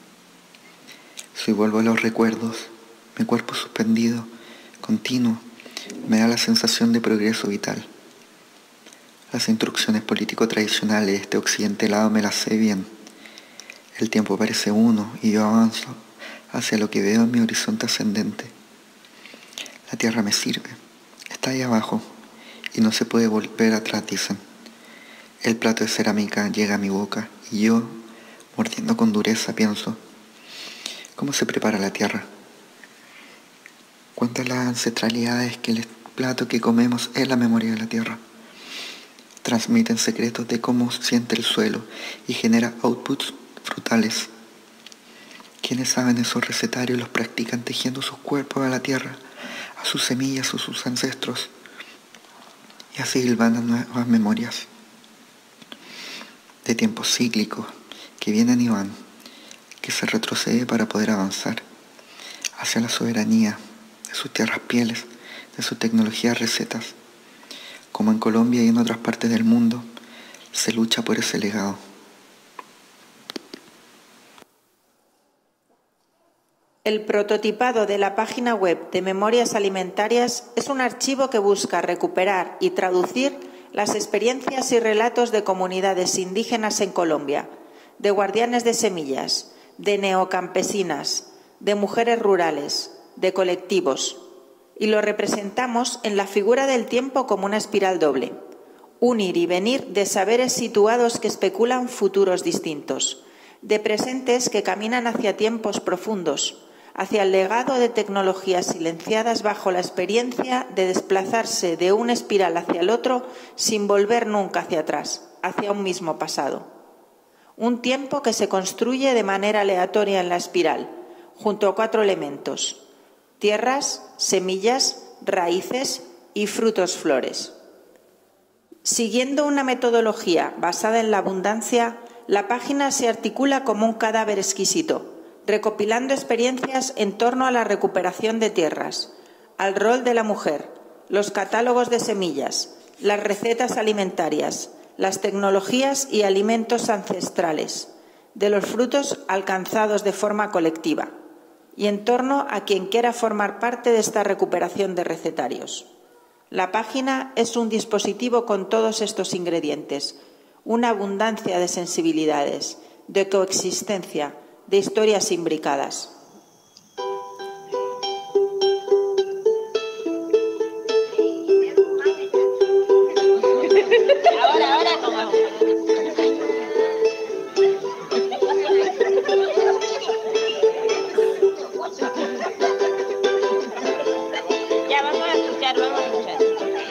Speaker 12: Si vuelvo a los recuerdos, mi cuerpo suspendido, continuo, me da la sensación de progreso vital. Las instrucciones político-tradicionales de este occidente helado me las sé bien. El tiempo parece uno y yo avanzo hacia lo que veo en mi horizonte ascendente. La tierra me sirve, está ahí abajo y no se puede volver atrás, dicen. El plato de cerámica llega a mi boca y yo, mordiendo con dureza, pienso, ¿cómo se prepara la tierra? ¿Cuántas las ancestralidades que el plato que comemos es la memoria de la tierra? Transmiten secretos de cómo siente el suelo y genera outputs frutales. Quienes saben esos recetarios los practican tejiendo sus cuerpos a la tierra, a sus semillas o sus ancestros, y así hilvanan nuevas memorias de tiempos cíclicos que vienen y van, que se retrocede para poder avanzar hacia la soberanía de sus tierras pieles, de sus tecnologías recetas. Como en Colombia y en otras partes del mundo, se lucha por ese legado.
Speaker 13: El prototipado de la página web de Memorias Alimentarias es un archivo que busca recuperar y traducir las experiencias y relatos de comunidades indígenas en Colombia, de guardianes de semillas, de neocampesinas, de mujeres rurales, de colectivos, y lo representamos en la figura del tiempo como una espiral doble, un ir y venir de saberes situados que especulan futuros distintos, de presentes que caminan hacia tiempos profundos, hacia el legado de tecnologías silenciadas bajo la experiencia de desplazarse de una espiral hacia el otro sin volver nunca hacia atrás, hacia un mismo pasado. Un tiempo que se construye de manera aleatoria en la espiral, junto a cuatro elementos: tierras, semillas, raíces y frutos flores. Siguiendo una metodología basada en la abundancia, la página se articula como un cadáver exquisito, recopilando experiencias en torno a la recuperación de tierras, al rol de la mujer, los catálogos de semillas, las recetas alimentarias, las tecnologías y alimentos ancestrales, de los frutos alcanzados de forma colectiva, y en torno a quien quiera formar parte de esta recuperación de recetarios. La página es un dispositivo con todos estos ingredientes, una abundancia de sensibilidades, de coexistencia, de historias imbricadas.
Speaker 14: Ahora, ahora tomamos. Ya vamos a escuchar, vamos a escuchar.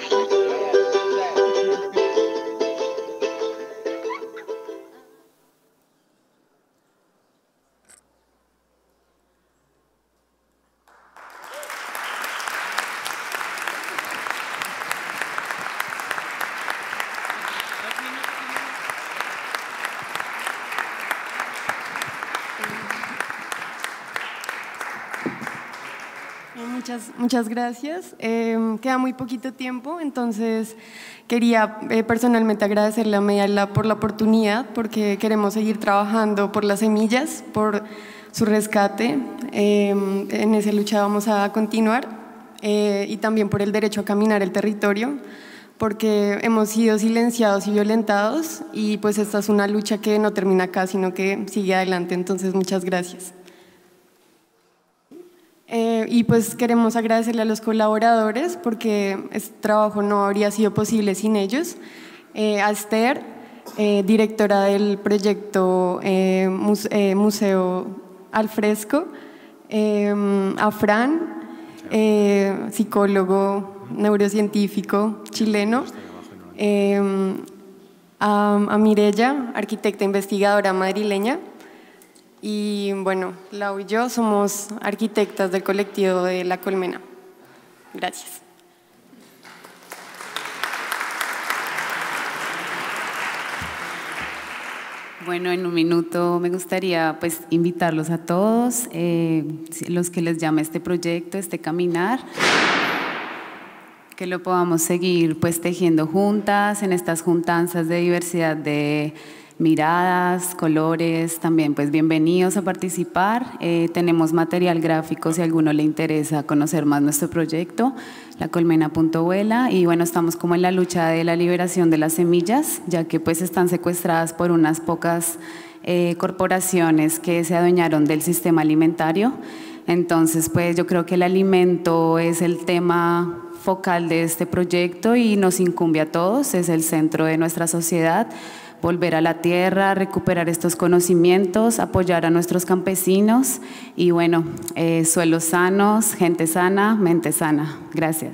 Speaker 15: Muchas, muchas gracias. Eh, queda muy poquito tiempo, entonces quería eh, personalmente agradecerle a Media Lab por la oportunidad, porque queremos seguir trabajando por las semillas, por su rescate. Eh, en esa lucha vamos a continuar eh, y también por el derecho a caminar el territorio, porque hemos sido silenciados y violentados y pues esta es una lucha que no termina acá, sino que sigue adelante. Entonces, muchas gracias. Eh, y pues queremos agradecerle a los colaboradores porque este trabajo no habría sido posible sin ellos. Eh, a Esther, eh, directora del proyecto eh, muse eh, Museo al Fresco, eh, a Fran, eh, psicólogo, neurocientífico chileno, eh, a, a Mireya, arquitecta investigadora madrileña, y bueno, Lau y yo somos arquitectas del colectivo de La Colmena. Gracias.
Speaker 16: Bueno, en un minuto me gustaría pues invitarlos a todos, eh, los que les llama este proyecto, este caminar, que lo podamos seguir pues tejiendo juntas en estas juntanzas de diversidad de miradas, colores. También pues bienvenidos a participar. Eh, tenemos material gráfico si a alguno le interesa conocer más nuestro proyecto, la colmena punto vuela, y bueno, estamos como en la lucha de la liberación de las semillas, ya que pues están secuestradas por unas pocas eh, corporaciones que se adueñaron del sistema alimentario. Entonces pues yo creo que el alimento es el tema focal de este proyecto y nos incumbe a todos, es el centro de nuestra sociedad. Volver a la tierra, recuperar estos conocimientos, apoyar a nuestros campesinos y bueno, eh, suelos sanos, gente sana, mente sana. Gracias.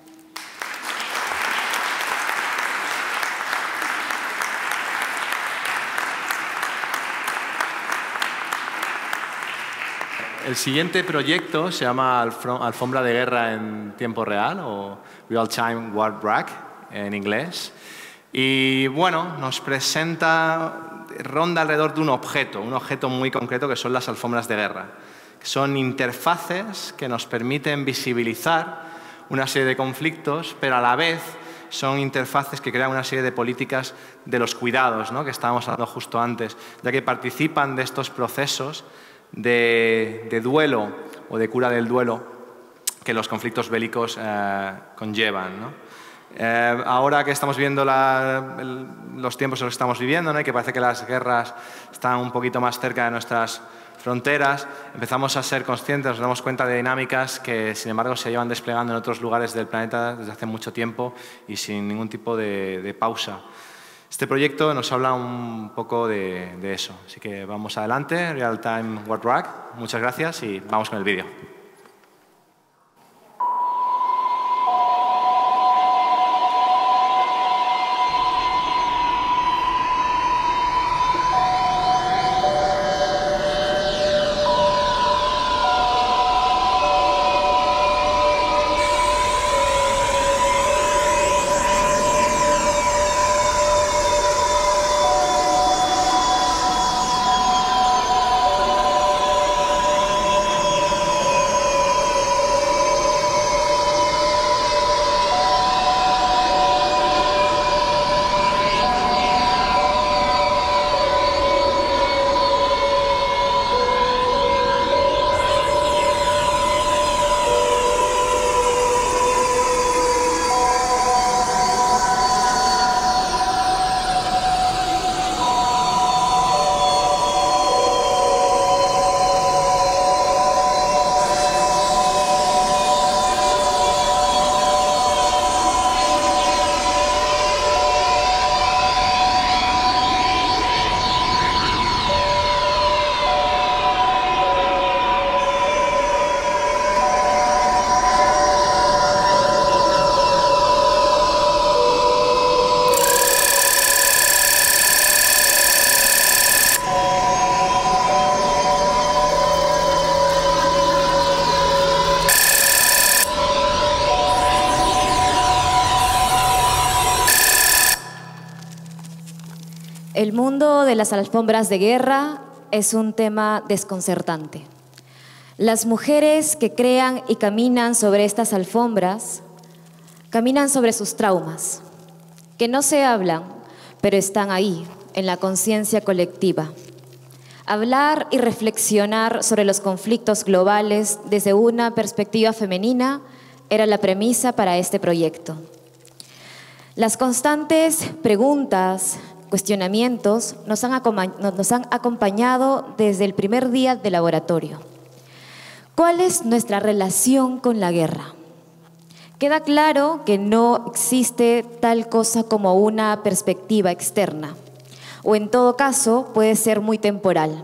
Speaker 1: El siguiente proyecto se llama Alfombra de Guerra en tiempo real o Real Time War Rack en inglés. Y bueno, nos presenta, ronda alrededor de un objeto, un objeto muy concreto que son las alfombras de guerra. Son interfaces que nos permiten visibilizar una serie de conflictos, pero a la vez son interfaces que crean una serie de políticas de los cuidados, ¿no?, que estábamos hablando justo antes, ya que participan de estos procesos de, de duelo o de cura del duelo que los conflictos bélicos eh, conllevan, ¿no? Eh, ahora que estamos viendo la, el, los tiempos en los que estamos viviendo, ¿no?, y que parece que las guerras están un poquito más cerca de nuestras fronteras, empezamos a ser conscientes, nos damos cuenta de dinámicas que sin embargo se llevan desplegando en otros lugares del planeta desde hace mucho tiempo y sin ningún tipo de, de pausa. Este proyecto nos habla un poco de, de eso, así que vamos adelante, Real Time War Rack, muchas gracias y vamos con el vídeo.
Speaker 17: El mundo de las alfombras de guerra es un tema desconcertante. Las mujeres que crean y caminan sobre estas alfombras caminan sobre sus traumas, que no se hablan, pero están ahí, en la conciencia colectiva. Hablar y reflexionar sobre los conflictos globales desde una perspectiva femenina era la premisa para este proyecto. Las constantes preguntas, cuestionamientos nos han, nos han acompañado desde el primer día de laboratorio. ¿Cuál es nuestra relación con la guerra? Queda claro que no existe tal cosa como una perspectiva externa, o en todo caso puede ser muy temporal.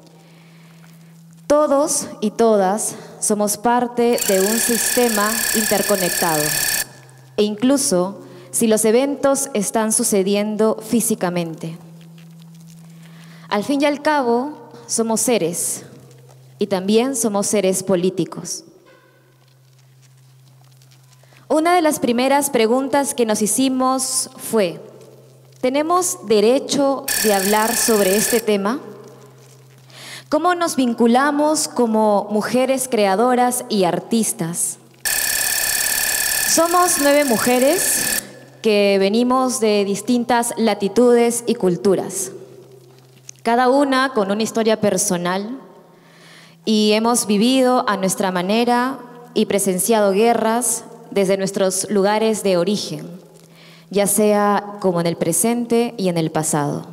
Speaker 17: Todos y todas somos parte de un sistema interconectado, e incluso si los eventos están sucediendo físicamente. Al fin y al cabo, somos seres, y también somos seres políticos. Una de las primeras preguntas que nos hicimos fue: ¿tenemos derecho de hablar sobre este tema? ¿Cómo nos vinculamos como mujeres creadoras y artistas? Somos nueve mujeres que venimos de distintas latitudes y culturas, cada una con una historia personal, y hemos vivido a nuestra manera y presenciado guerras desde nuestros lugares de origen, ya sea como en el presente y en el pasado.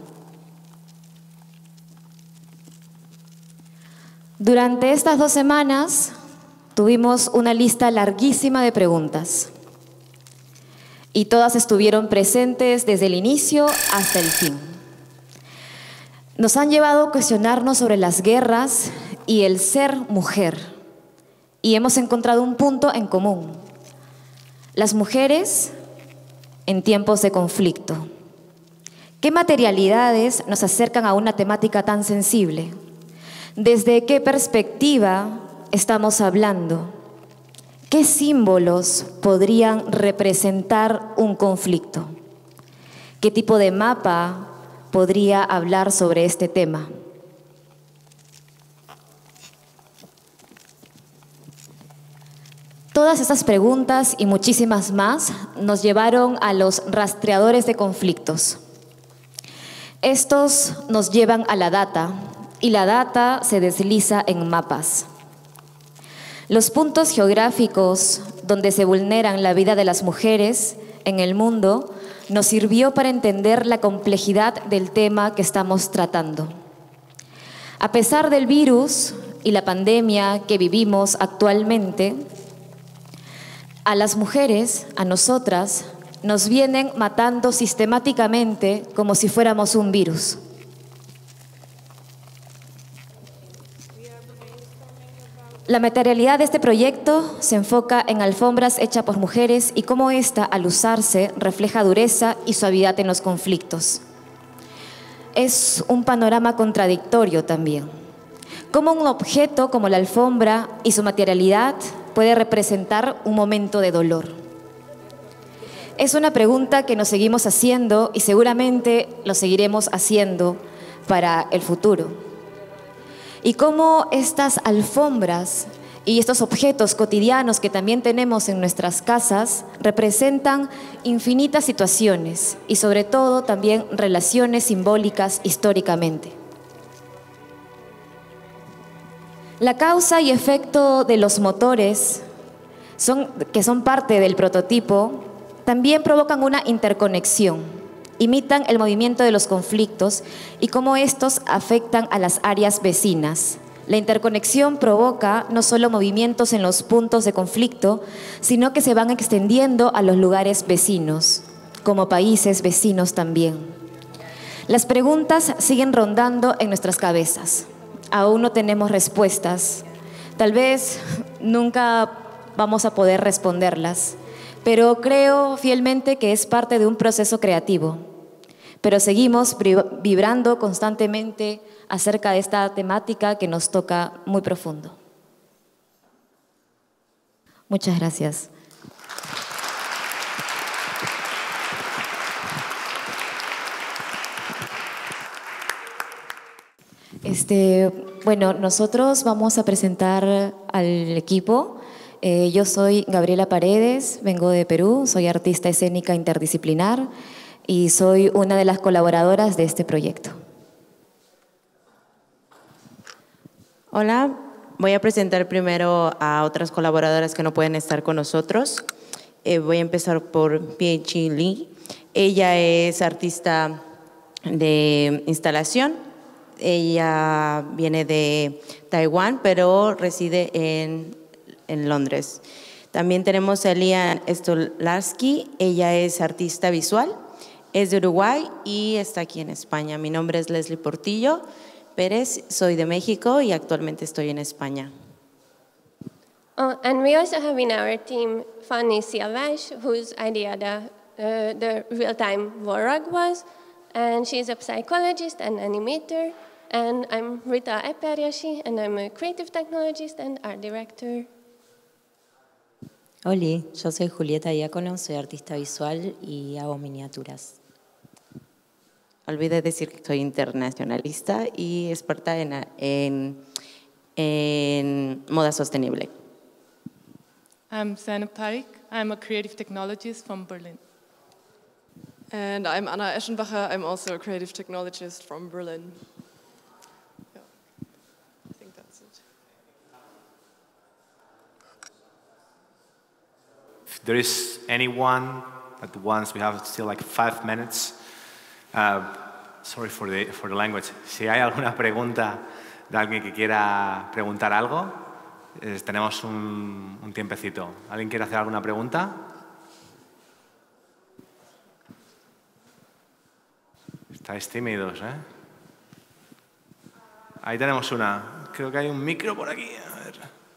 Speaker 17: Durante estas dos semanas tuvimos una lista larguísima de preguntas y todas estuvieron presentes desde el inicio hasta el fin. Nos han llevado a cuestionarnos sobre las guerras y el ser mujer, y hemos encontrado un punto en común: las mujeres en tiempos de conflicto. ¿Qué materialidades nos acercan a una temática tan sensible? ¿Desde qué perspectiva estamos hablando? ¿Qué símbolos podrían representar un conflicto? ¿Qué tipo de mapa podría hablar sobre este tema? Todas estas preguntas y muchísimas más nos llevaron a los rastreadores de conflictos. Estos nos llevan a la data, y la data se desliza en mapas. Los puntos geográficos donde se vulneran la vida de las mujeres en el mundo nos sirvió para entender la complejidad del tema que estamos tratando. A pesar del virus y la pandemia que vivimos actualmente, a las mujeres, a nosotras, nos vienen matando sistemáticamente como si fuéramos un virus. La materialidad de este proyecto se enfoca en alfombras hechas por mujeres y cómo ésta, al usarse, refleja dureza y suavidad en los conflictos. Es un panorama contradictorio también. Cómo un objeto como la alfombra y su materialidad puede representar un momento de dolor. Es una pregunta que nos seguimos haciendo y seguramente lo seguiremos haciendo para el futuro. Y cómo estas alfombras y estos objetos cotidianos que también tenemos en nuestras casas representan infinitas situaciones y sobre todo también relaciones simbólicas históricamente. La causa y efecto de los motores, son, que son parte del prototipo, también provocan una interconexión, imitan el movimiento de los conflictos y cómo estos afectan a las áreas vecinas. La interconexión provoca no solo movimientos en los puntos de conflicto, sino que se van extendiendo a los lugares vecinos, como países vecinos también. Las preguntas siguen rondando en nuestras cabezas. Aún no tenemos respuestas. Tal vez nunca vamos a poder responderlas, pero creo fielmente que es parte de un proceso creativo. Pero seguimos vibrando constantemente acerca de esta temática que nos toca muy profundo. Muchas gracias. Este, bueno, nosotros vamos a presentar al equipo. Eh, yo soy Gabriela Paredes, vengo de Perú, soy artista escénica interdisciplinar y soy una de las colaboradoras de este proyecto.
Speaker 18: Hola, voy a presentar primero a otras colaboradoras que no pueden estar con nosotros. Eh, voy a empezar por Pie-Chi Lee. Ella es artista de instalación. Ella viene de Taiwán, pero reside en, en Londres. También tenemos a Elia Stolarski. Ella es artista visual, es de Uruguay y está aquí en España. Mi nombre es Leslie Portillo Pérez, soy de México y actualmente estoy en España.
Speaker 19: Oh, and we also have in our team Fanny Silvash, whose idea the, uh, the real-time Vorag was, and she's a psychologist and animator. And I'm Rita Eperiashi, and I'm a creative technologist and art director.
Speaker 20: Hola, yo soy Julieta Diácono, soy artista visual y hago miniaturas.
Speaker 18: Olvidé decir que soy internacionalista y experta en, en, en moda sostenible.
Speaker 21: I'm Zainab Tariq. I'm a creative technologist from Berlin.
Speaker 8: And I'm Anna Eschenbacher. I'm also a creative technologist from Berlin. Yeah, I think that's it.
Speaker 1: If there is anyone that wants, we have still like five minutes. Uh, sorry for the, for the language. Si hay alguna pregunta de alguien que quiera preguntar algo, eh, tenemos un, un tiempecito. ¿Alguien quiere hacer alguna pregunta? Estáis tímidos, ¿eh? Ahí tenemos una. Creo que hay un micro por aquí. A ver.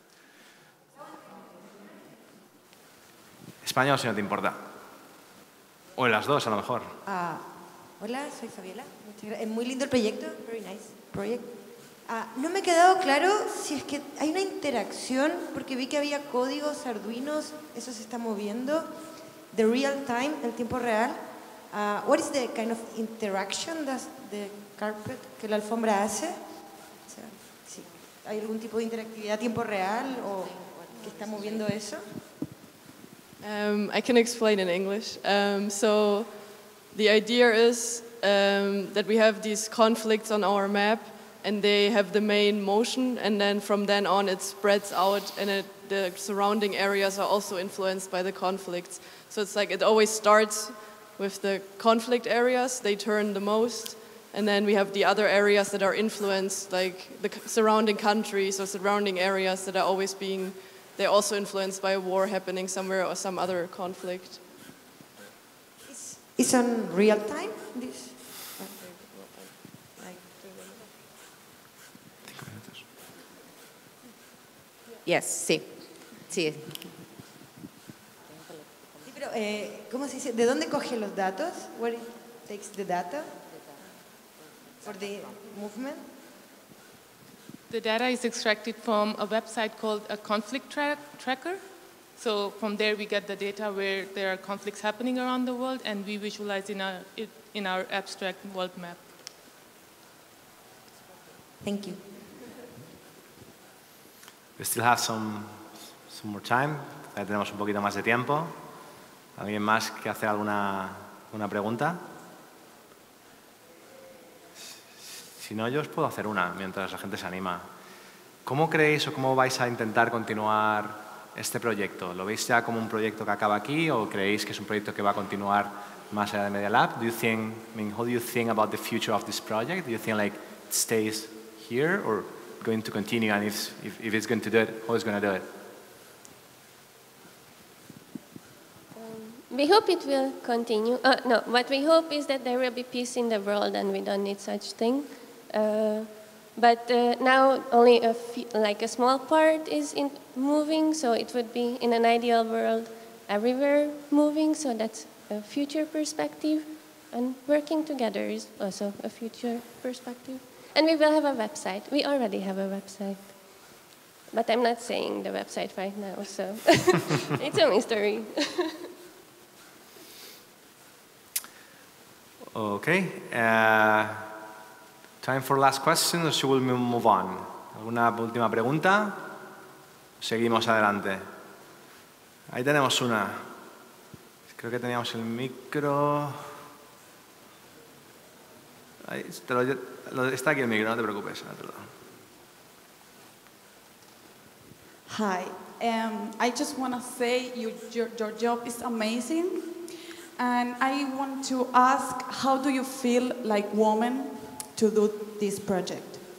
Speaker 1: Español, si no te importa. O en las dos, a lo mejor.
Speaker 22: Uh, hola, soy Fabiola. Es muy lindo el proyecto. Very nice project. Uh, no me ha quedado claro si es que hay una interacción, porque vi que había códigos arduinos, eso se está moviendo. The real time, el tiempo real. Uh, what is the kind of interaction that the carpet, que la alfombra hace? O sea, si hay algún tipo de interactividad a tiempo real o que está moviendo eso.
Speaker 8: Um, I can explain in English. Um, so the idea is um, that we have these conflicts on our map, and they have the main motion, and then from then on it spreads out, and it, the surrounding areas are also influenced by the conflicts. So it's like it always starts with the conflict areas, they turn the most, and then we have the other areas that are influenced, like the surrounding countries or surrounding areas that are always being, they're also influenced by a war happening somewhere or some other conflict.
Speaker 22: It's, it's on real time, this?
Speaker 18: Yes, sí. Sí.
Speaker 22: Pero, eh, ¿cómo se dice? ¿De dónde coge los datos? Where it takes the data for the movement?
Speaker 21: The data is extracted from a website called a conflict tra tracker. So from there we get the data where there are conflicts happening around the world, and we visualize in our, it in our abstract world map.
Speaker 22: Thank you.
Speaker 1: We still have some, some more time. Ya tenemos un poquito más de tiempo. ¿Alguien más que hace alguna una pregunta? Si no, yo os puedo hacer una mientras la gente se anima. ¿Cómo creéis o cómo vais a intentar continuar este proyecto? ¿Lo veis ya como un proyecto que acaba aquí o creéis que es un proyecto que va a continuar más allá de Media Lab? Do you think, I mean, how do you think about the future of this project? Do you think like it stays here or going to continue, and if, if, if it's going to do it, how it's going to do it?
Speaker 19: We hope it will continue. Uh, no, what we hope is that there will be peace in the world, and we don't need such thing. Uh, but uh, now only a few, like a small part is in moving, so it would be in an ideal world everywhere moving. So that's a future perspective, and working together is also a future perspective. And we will have a website. We already have a website, but I'm not saying the website right now, so it's a mystery.
Speaker 1: Okay. Uh, time for last question, or should we move on? ¿Alguna última pregunta? Seguimos adelante. Ahí tenemos una. Creo que teníamos el micro. Ahí, te lo, lo, está aquí el micro, no te preocupes. No te lo...
Speaker 23: Hi. Um, I just want to say you, your, your job is amazing. And I want to ask, how do you feel like woman to do this project?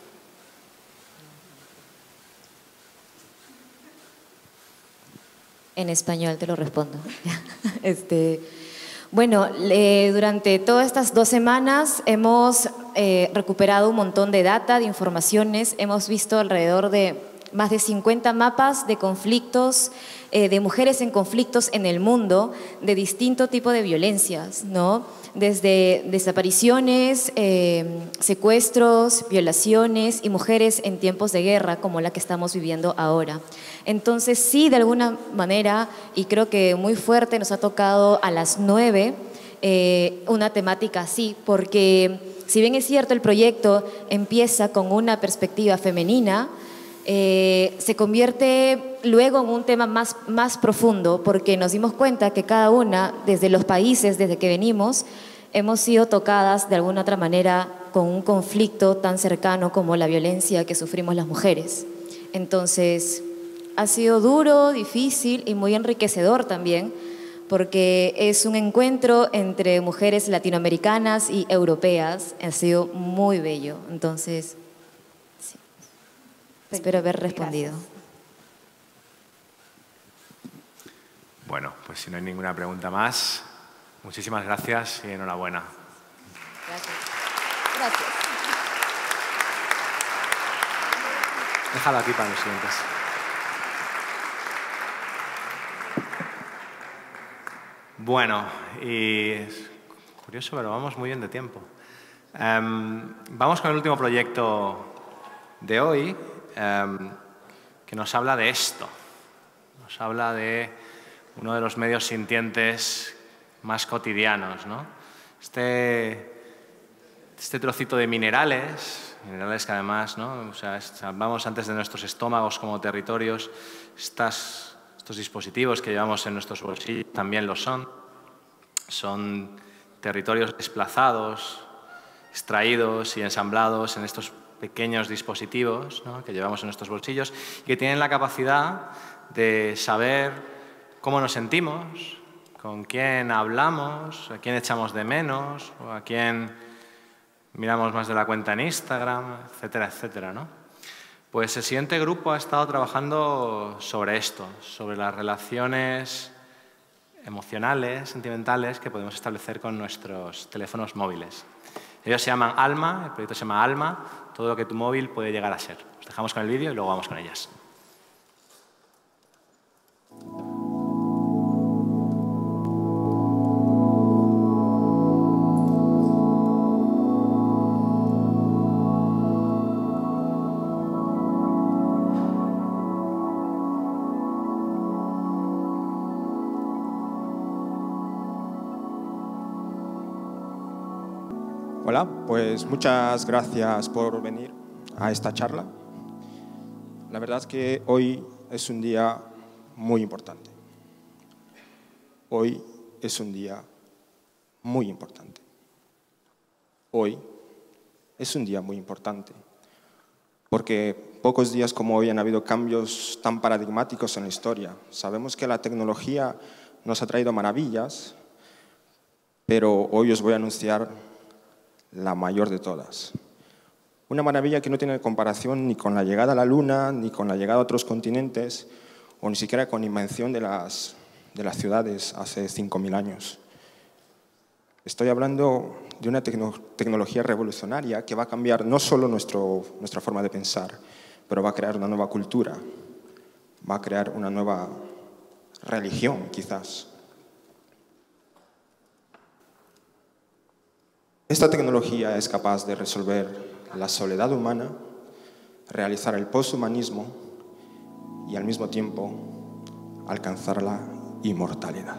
Speaker 17: En español te lo respondo. este, bueno, le, durante todas estas dos semanas hemos eh, recuperado un montón de data, de informaciones. Hemos visto alrededor de más de cincuenta mapas de conflictos, eh, de mujeres en conflictos en el mundo, de distinto tipo de violencias, ¿no? Desde desapariciones, eh, secuestros, violaciones y mujeres en tiempos de guerra como la que estamos viviendo ahora. Entonces sí, de alguna manera, y creo que muy fuerte, nos ha tocado a las nueve eh, una temática así, porque si bien es cierto el proyecto empieza con una perspectiva femenina, eh, se convierte luego en un tema más, más profundo, porque nos dimos cuenta que cada una, desde los países desde que venimos, hemos sido tocadas de alguna otra manera con un conflicto tan cercano como la violencia que sufrimos las mujeres. Entonces, ha sido duro, difícil y muy enriquecedor también, porque es un encuentro entre mujeres latinoamericanas y europeas. Ha sido muy bello. Entonces, sí. Espero haber respondido.
Speaker 23: Gracias.
Speaker 1: Bueno, pues si no hay ninguna pregunta más, muchísimas gracias y enhorabuena.
Speaker 17: Gracias. Gracias.
Speaker 1: Déjalo aquí para los siguientes. Bueno, y es curioso, pero vamos muy bien de tiempo. Um, vamos con el último proyecto de hoy, um, que nos habla de esto. Nos habla de uno de los medios sintientes más cotidianos, ¿no? Este, este trocito de minerales, minerales que además, ¿no? O sea, vamos antes de nuestros estómagos como territorios, estas... Estos dispositivos que llevamos en nuestros bolsillos también lo son. Son territorios desplazados, extraídos y ensamblados en estos pequeños dispositivos, ¿no?, que llevamos en nuestros bolsillos y que tienen la capacidad de saber cómo nos sentimos, con quién hablamos, a quién echamos de menos o a quién miramos más de la cuenta en Instagram, etcétera, etcétera, ¿no? Pues el siguiente grupo ha estado trabajando sobre esto, sobre las relaciones emocionales, sentimentales que podemos establecer con nuestros teléfonos móviles. Ellos se llaman Alma, el proyecto se llama Alma, todo lo que tu móvil puede llegar a ser. Os dejamos con el vídeo y luego vamos con ellas.
Speaker 2: Hola, pues muchas gracias por venir a esta charla. La verdad es que hoy es un día muy importante. Hoy es un día muy importante. Hoy es un día muy importante porque pocos días como hoy han habido cambios tan paradigmáticos en la historia. Sabemos que la tecnología nos ha traído maravillas, pero hoy os voy a anunciar la mayor de todas. Una maravilla que no tiene comparación ni con la llegada a la Luna, ni con la llegada a otros continentes, o ni siquiera con la invención de las, de las ciudades hace cinco mil años. Estoy hablando de una tecno tecnología revolucionaria que va a cambiar no solo nuestro, nuestra forma de pensar, pero va a crear una nueva cultura, va a crear una nueva religión, quizás. Esta tecnología es capaz de resolver la soledad humana, realizar el poshumanismo y al mismo tiempo alcanzar la inmortalidad.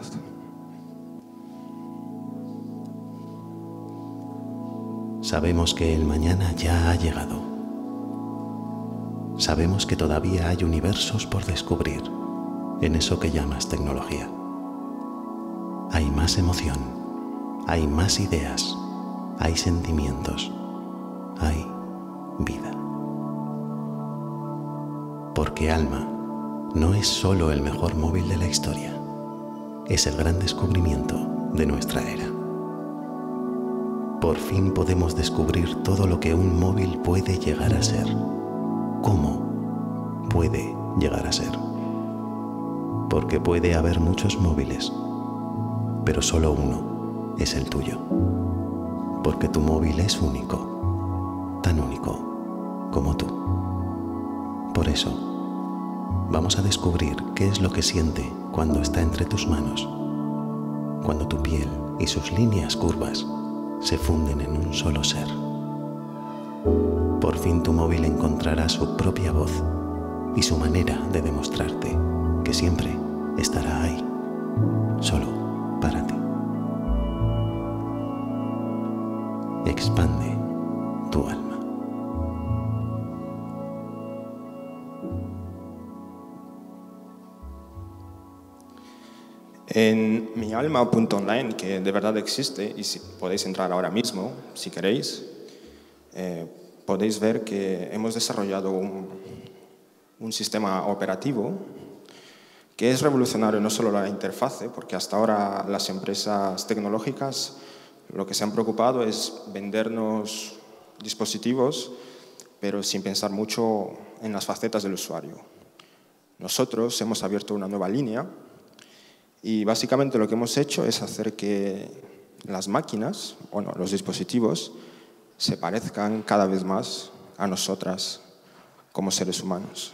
Speaker 4: Sabemos que el mañana ya ha llegado. Sabemos que todavía hay universos por descubrir en eso que llamas tecnología. Hay más emoción, hay más ideas. Hay sentimientos, hay vida. Porque Alma no es solo el mejor móvil de la historia, es el gran descubrimiento de nuestra era. Por fin podemos descubrir todo lo que un móvil puede llegar a ser. ¿Cómo puede llegar a ser? Porque puede haber muchos móviles, pero solo uno es el tuyo. Porque tu móvil es único, tan único como tú. Por eso, vamos a descubrir qué es lo que siente cuando está entre tus manos, cuando tu piel y sus líneas curvas se funden en un solo ser. Por fin tu móvil encontrará su propia voz y su manera de demostrarte que siempre estará ahí, solo para ti. Expande tu alma.
Speaker 2: En mialma punto online, que de verdad existe, y si podéis entrar ahora mismo, si queréis, eh, podéis ver que hemos desarrollado un, un sistema operativo que es revolucionario no solo la interfase, porque hasta ahora las empresas tecnológicas lo que se han preocupado es vendernos dispositivos, pero sin pensar mucho en las facetas del usuario. Nosotros hemos abierto una nueva línea y básicamente lo que hemos hecho es hacer que las máquinas, bueno, los dispositivos, se parezcan cada vez más a nosotras como seres humanos.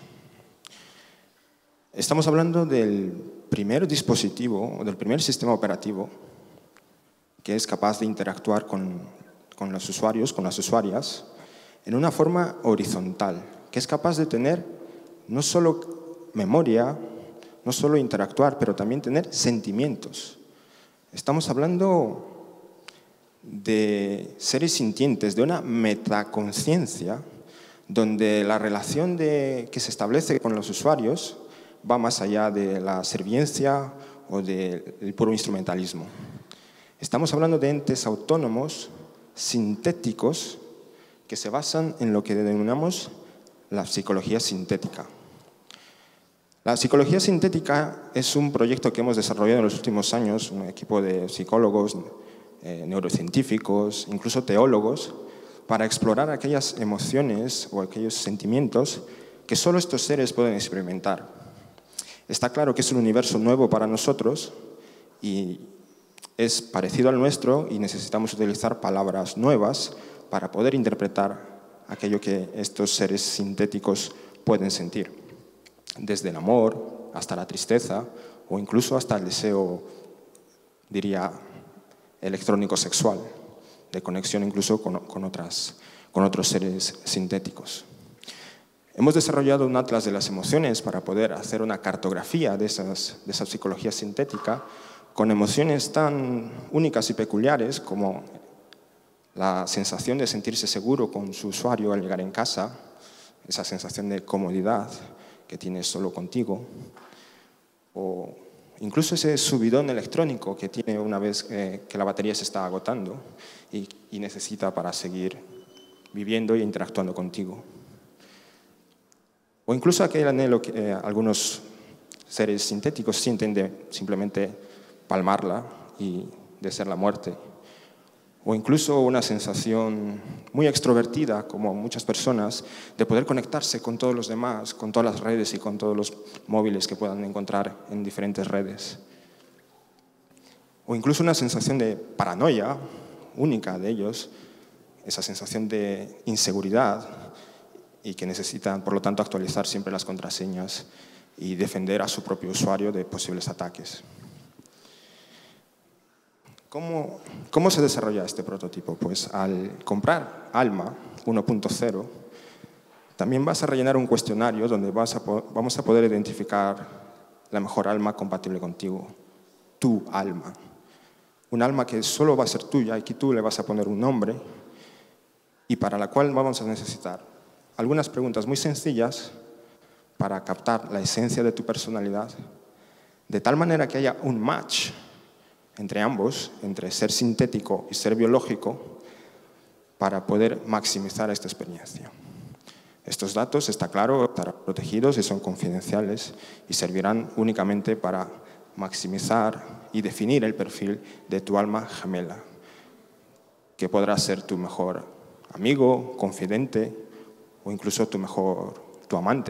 Speaker 2: Estamos hablando del primer dispositivo, del primer sistema operativo que es capaz de interactuar con, con los usuarios, con las usuarias, en una forma horizontal, que es capaz de tener no solo memoria, no solo interactuar, pero también tener sentimientos. Estamos hablando de seres sintientes, de una metaconciencia, donde la relación de, que se establece con los usuarios va más allá de la serviencia o del puro instrumentalismo. Estamos hablando de entes autónomos, sintéticos, que se basan en lo que denominamos la psicología sintética. La psicología sintética es un proyecto que hemos desarrollado en los últimos años, un equipo de psicólogos, eh, neurocientíficos, incluso teólogos, para explorar aquellas emociones o aquellos sentimientos que solo estos seres pueden experimentar. Está claro que es un universo nuevo para nosotros y es parecido al nuestro y necesitamos utilizar palabras nuevas para poder interpretar aquello que estos seres sintéticos pueden sentir. Desde el amor hasta la tristeza o incluso hasta el deseo, diría, electrónico sexual, de conexión incluso con, con, otras, con otros seres sintéticos. Hemos desarrollado un atlas de las emociones para poder hacer una cartografía de, esas, de esa psicología sintética con emociones tan únicas y peculiares como la sensación de sentirse seguro con su usuario al llegar en casa, esa sensación de comodidad que tienes solo contigo, o incluso ese subidón electrónico que tiene una vez eh, que la batería se está agotando y, y necesita para seguir viviendo y interactuando contigo. O incluso aquel anhelo que eh, algunos seres sintéticos sienten de simplemente palmarla y desear la muerte. O incluso una sensación muy extrovertida, como muchas personas, de poder conectarse con todos los demás, con todas las redes y con todos los móviles que puedan encontrar en diferentes redes. O incluso una sensación de paranoia única de ellos, esa sensación de inseguridad y que necesitan, por lo tanto, actualizar siempre las contraseñas y defender a su propio usuario de posibles ataques. ¿Cómo, ¿Cómo se desarrolla este prototipo? Pues al comprar Alma uno punto cero, también vas a rellenar un cuestionario donde vas a vamos a poder identificar la mejor alma compatible contigo, tu alma. Un alma que solo va a ser tuya y que tú le vas a poner un nombre y para la cual vamos a necesitar algunas preguntas muy sencillas para captar la esencia de tu personalidad, de tal manera que haya un match entre ambos, entre ser sintético y ser biológico, para poder maximizar esta experiencia. Estos datos, está claro, estarán protegidos y son confidenciales y servirán únicamente para maximizar y definir el perfil de tu alma gemela. que podrá ser tu mejor amigo, confidente o incluso tu mejor, tu amante.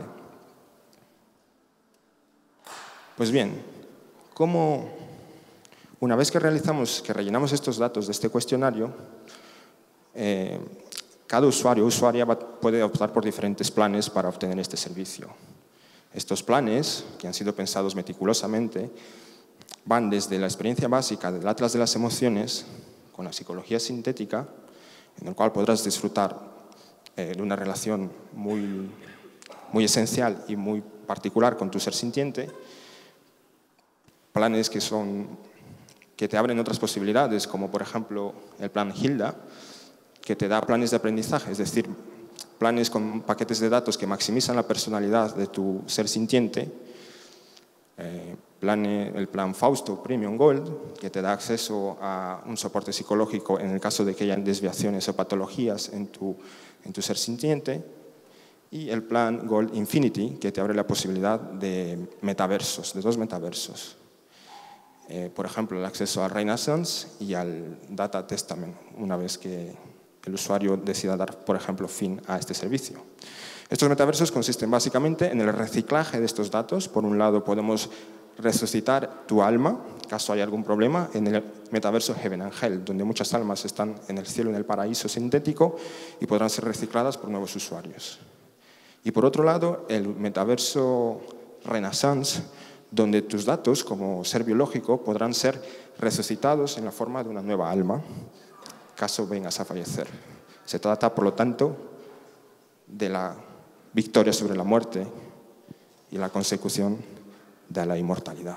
Speaker 2: Pues bien, ¿cómo, una vez que realizamos, que rellenamos estos datos de este cuestionario, eh, cada usuario o usuaria va, puede optar por diferentes planes para obtener este servicio? Estos planes, que han sido pensados meticulosamente, van desde la experiencia básica del Atlas de las Emociones, con la psicología sintética, en el cual podrás disfrutar eh, de una relación muy, muy esencial y muy particular con tu ser sintiente, planes que, son, que te abren otras posibilidades, como por ejemplo el plan Hilda, que te da planes de aprendizaje, es decir, planes con paquetes de datos que maximizan la personalidad de tu ser sintiente, eh, plan, el plan Fausto Premium Gold, que te da acceso a un soporte psicológico en el caso de que haya desviaciones o patologías en tu, en tu ser sintiente, y el plan Gold Infinity, que te abre la posibilidad de metaversos, de dos metaversos. Eh, por ejemplo, el acceso al Renaissance y al Data Testament, una vez que el usuario decida dar, por ejemplo, fin a este servicio. Estos metaversos consisten básicamente en el reciclaje de estos datos. Por un lado, podemos resucitar tu alma, caso haya algún problema, en el metaverso Heaven and Hell, donde muchas almas están en el cielo, en el paraíso sintético, y podrán ser recicladas por nuevos usuarios. Y por otro lado, el metaverso Renaissance, donde tus datos, como ser biológico, podrán ser resucitados en la forma de una nueva alma, caso vengas a fallecer. Se trata, por lo tanto, de la victoria sobre la muerte y la consecución de la inmortalidad.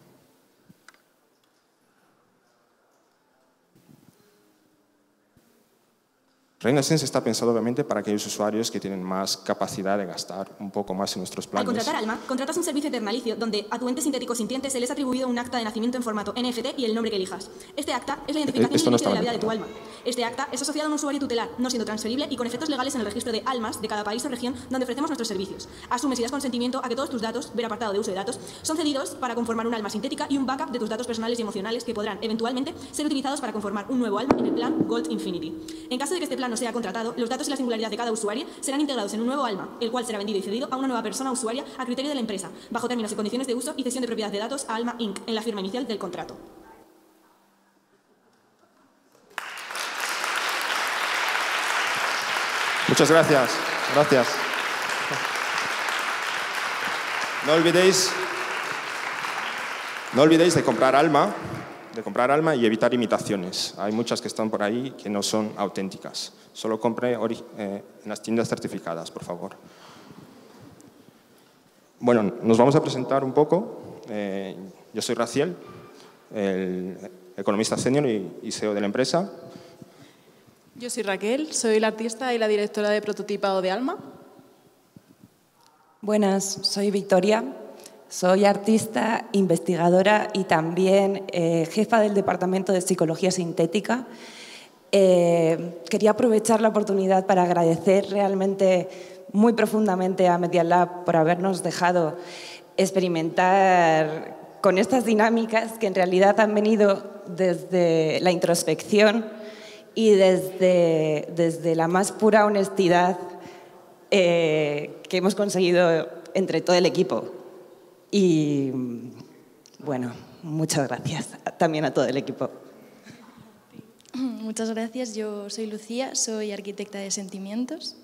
Speaker 2: Renaissance está pensado obviamente para aquellos usuarios que tienen más capacidad de gastar un poco más en nuestros planes.
Speaker 3: Al contratar Alma, contratas un servicio eternalicio donde a tu ente sintético sintiente se les ha atribuido un acta de nacimiento en formato N F T y el nombre que elijas. Este acta es la identificación
Speaker 2: Esto no
Speaker 3: de la
Speaker 2: está
Speaker 3: vida
Speaker 2: mal.
Speaker 3: de tu alma. Este acta es asociado a un usuario tutelar, no siendo transferible y con efectos legales en el registro de almas de cada país o región donde ofrecemos nuestros servicios. Asumes y das consentimiento a que todos tus datos, ver apartado de uso de datos, son cedidos para conformar un alma sintética y un backup de tus datos personales y emocionales que podrán, eventualmente, ser utilizados para conformar un nuevo alma en el plan Gold Infinity. En caso de que este plan no sea contratado, los datos y la singularidad de cada usuario serán integrados en un nuevo alma, el cual será vendido y cedido a una nueva persona usuaria a criterio de la empresa, bajo términos y condiciones de uso y cesión de propiedad de datos a Alma incorporated en la firma inicial del contrato.
Speaker 2: Muchas gracias. Gracias. No olvidéis, no olvidéis de comprar Alma, de comprar Alma y evitar imitaciones. Hay muchas que están por ahí que no son auténticas. Solo compre eh, en las tiendas certificadas, por favor. Bueno, nos vamos a presentar un poco. Eh, yo soy Raciel, el economista senior y, y C E O de la empresa.
Speaker 5: Yo soy Raquel, soy la artista y la directora de prototipado de Alma.
Speaker 7: Buenas, soy Victoria, soy artista, investigadora y también eh, jefa del Departamento de Psicología Sintética. Eh, quería aprovechar la oportunidad para agradecer realmente muy profundamente a Media Lab por habernos dejado experimentar con estas dinámicas que en realidad han venido desde la introspección y desde, desde la más pura honestidad eh, que hemos conseguido entre todo el equipo. Y bueno, muchas gracias también a todo el equipo.
Speaker 24: Muchas gracias, yo soy Lucía, soy arquitecta de sentimientos.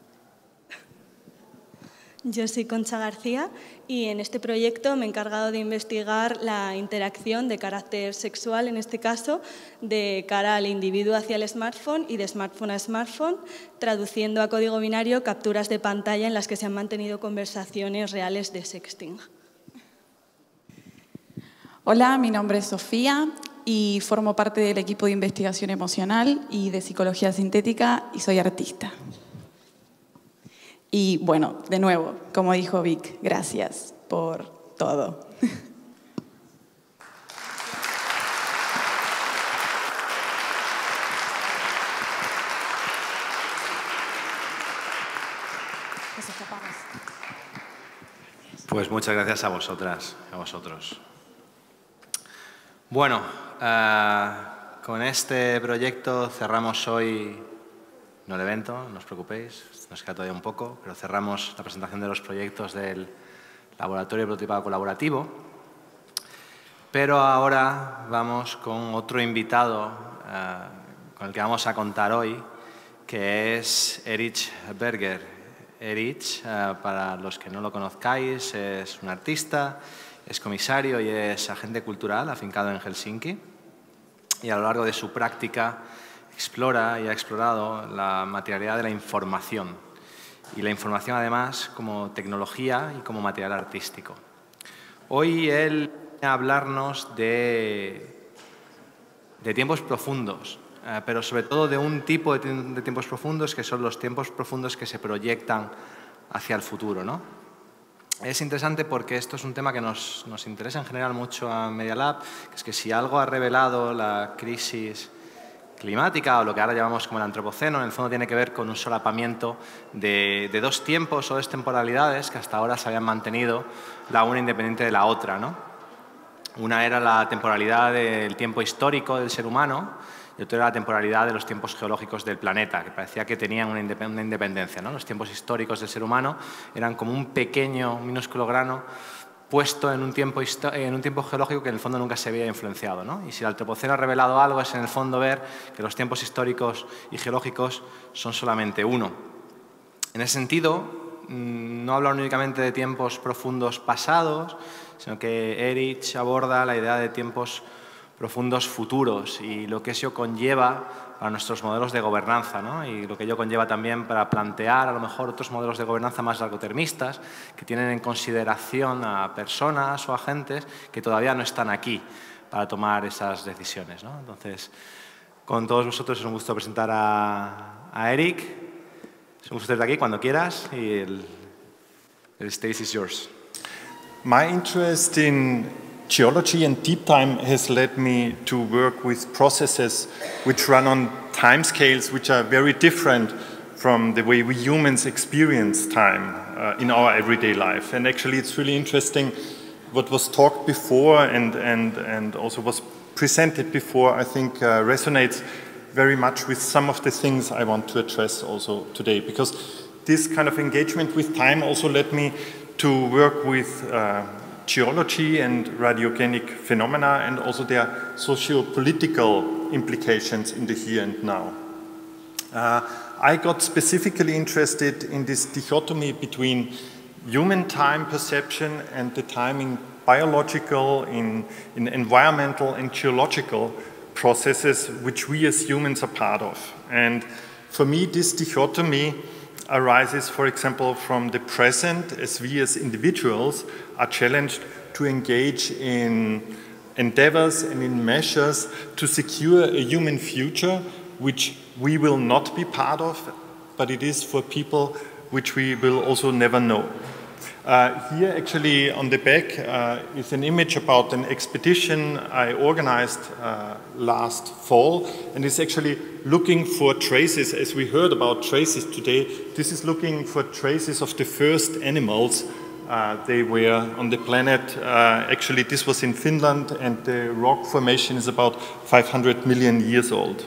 Speaker 25: Yo soy Concha García y en este proyecto me he encargado de investigar la interacción de carácter sexual, en este caso, de cara al individuo hacia el smartphone y de smartphone a smartphone, traduciendo a código binario capturas de pantalla en las que se han mantenido conversaciones reales de sexting.
Speaker 5: Hola, mi nombre es Sofía y formo parte del equipo de investigación emocional y de psicología sintética y soy artista. Y bueno, de nuevo, como dijo Vic, gracias por todo.
Speaker 1: Pues muchas gracias a vosotras, a vosotros. Bueno, uh, con este proyecto cerramos hoy, no el evento, no os preocupéis, nos queda todavía un poco, pero cerramos la presentación de los proyectos del Laboratorio de Prototipado Colaborativo. Pero ahora vamos con otro invitado eh, con el que vamos a contar hoy, que es Erich Berger. Erich, eh, para los que no lo conozcáis, es un artista, es comisario y es agente cultural afincado en Helsinki. Y a lo largo de su práctica explora y ha explorado la materialidad de la información. Y la información, además, como tecnología y como material artístico. Hoy él viene a hablarnos de, de tiempos profundos, eh, pero sobre todo de un tipo de, de tiempos profundos que son los tiempos profundos que se proyectan hacia el futuro, ¿no? Es interesante porque esto es un tema que nos, nos interesa en general mucho a Media Lab, que es que si algo ha revelado la crisis climática o lo que ahora llamamos como el antropoceno, en el fondo tiene que ver con un solapamiento de, de dos tiempos o dos temporalidades que hasta ahora se habían mantenido la una independiente de la otra, ¿no? Una era la temporalidad del tiempo histórico del ser humano y otra era la temporalidad de los tiempos geológicos del planeta, que parecía que tenían una independencia, ¿no? Los tiempos históricos del ser humano eran como un pequeño, minúsculo grano puesto en un, tiempo en un tiempo geológico que en el fondo nunca se había influenciado, ¿no? Y si el antropoceno ha revelado algo es en el fondo ver que los tiempos históricos y geológicos son solamente uno. En ese sentido, no habla únicamente de tiempos profundos pasados, sino que Erich aborda la idea de tiempos profundos futuros y lo que eso conlleva para nuestros modelos de gobernanza, ¿no? Y lo que ello conlleva también para plantear a lo mejor otros modelos de gobernanza más largotermistas que tienen en consideración a personas o agentes que todavía no están aquí para tomar esas decisiones, ¿no? Entonces, con todos vosotros es un gusto presentar a, a Eric. Es un gusto estar aquí cuando quieras y el, el stage is yours.
Speaker 6: My interest in geology and deep time has led me to work with processes which run on timescales which are very different from the way we humans experience time uh, in our everyday life. And actually it's really interesting what was talked before and, and, and also was presented before, I think uh, resonates very much with some of the things I want to address also today, because this kind of engagement with time also led me to work with uh, geology and radiogenic phenomena and also their socio-political implications in the here and now. Uh, I got specifically interested in this dichotomy between human time perception and the time in biological, in, in environmental and geological processes which we as humans are part of. And for me, this dichotomy arises, for example, from the present, as we as individuals are challenged to engage in endeavors and in measures to secure a human future which we will not be part of, but it is for people which we will also never know. Uh, here actually on the back uh, is an image about an expedition I organized uh, last fall, and it's actually looking for traces, as we heard about traces today. This is looking for traces of the first animals uh, they were on the planet. Uh, actually this was in Finland and the rock formation is about five hundred million years old.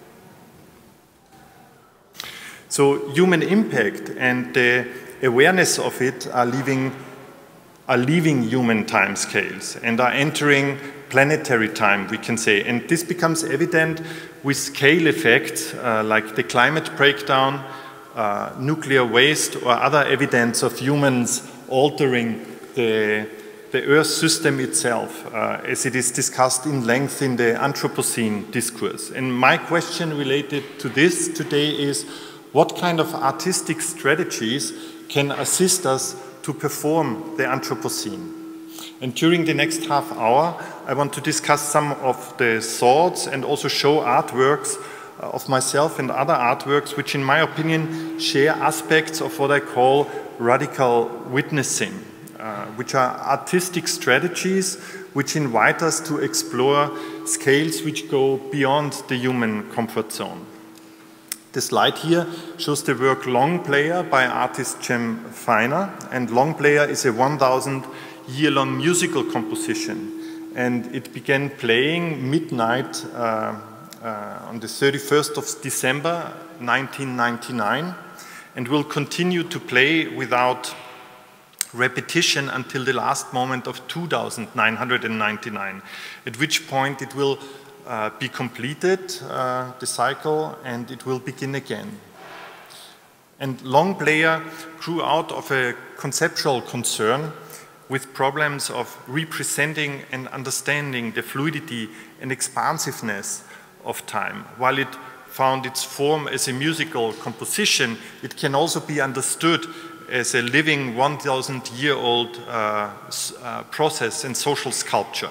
Speaker 6: So human impact and the awareness of it are leaving, are leaving human time scales and are entering planetary time, we can say. And this becomes evident with scale effects uh, like the climate breakdown, uh, nuclear waste, or other evidence of humans altering the, the Earth system itself, uh, as it is discussed in length in the Anthropocene discourse. And my question related to this today is, what kind of artistic strategies can assist us to perform the Anthropocene? And during the next half hour, I want to discuss some of the thoughts and also show artworks of myself and other artworks which, in my opinion, share aspects of what I call radical witnessing, uh, which are artistic strategies which invite us to explore scales which go beyond the human comfort zone. The slide here shows the work Long Player by artist Cem Feiner, and Long Player is a one thousand year long musical composition, and it began playing midnight uh, uh, on the thirty-first of December nineteen ninety-nine, and will continue to play without repetition until the last moment of two thousand nine hundred ninety-nine, at which point it will uh, be completed, uh, the cycle, and it will begin again. And Longplayer grew out of a conceptual concern with problems of representing and understanding the fluidity and expansiveness of time. While it found its form as a musical composition, it can also be understood as a living one thousand year old uh, uh, process and social sculpture.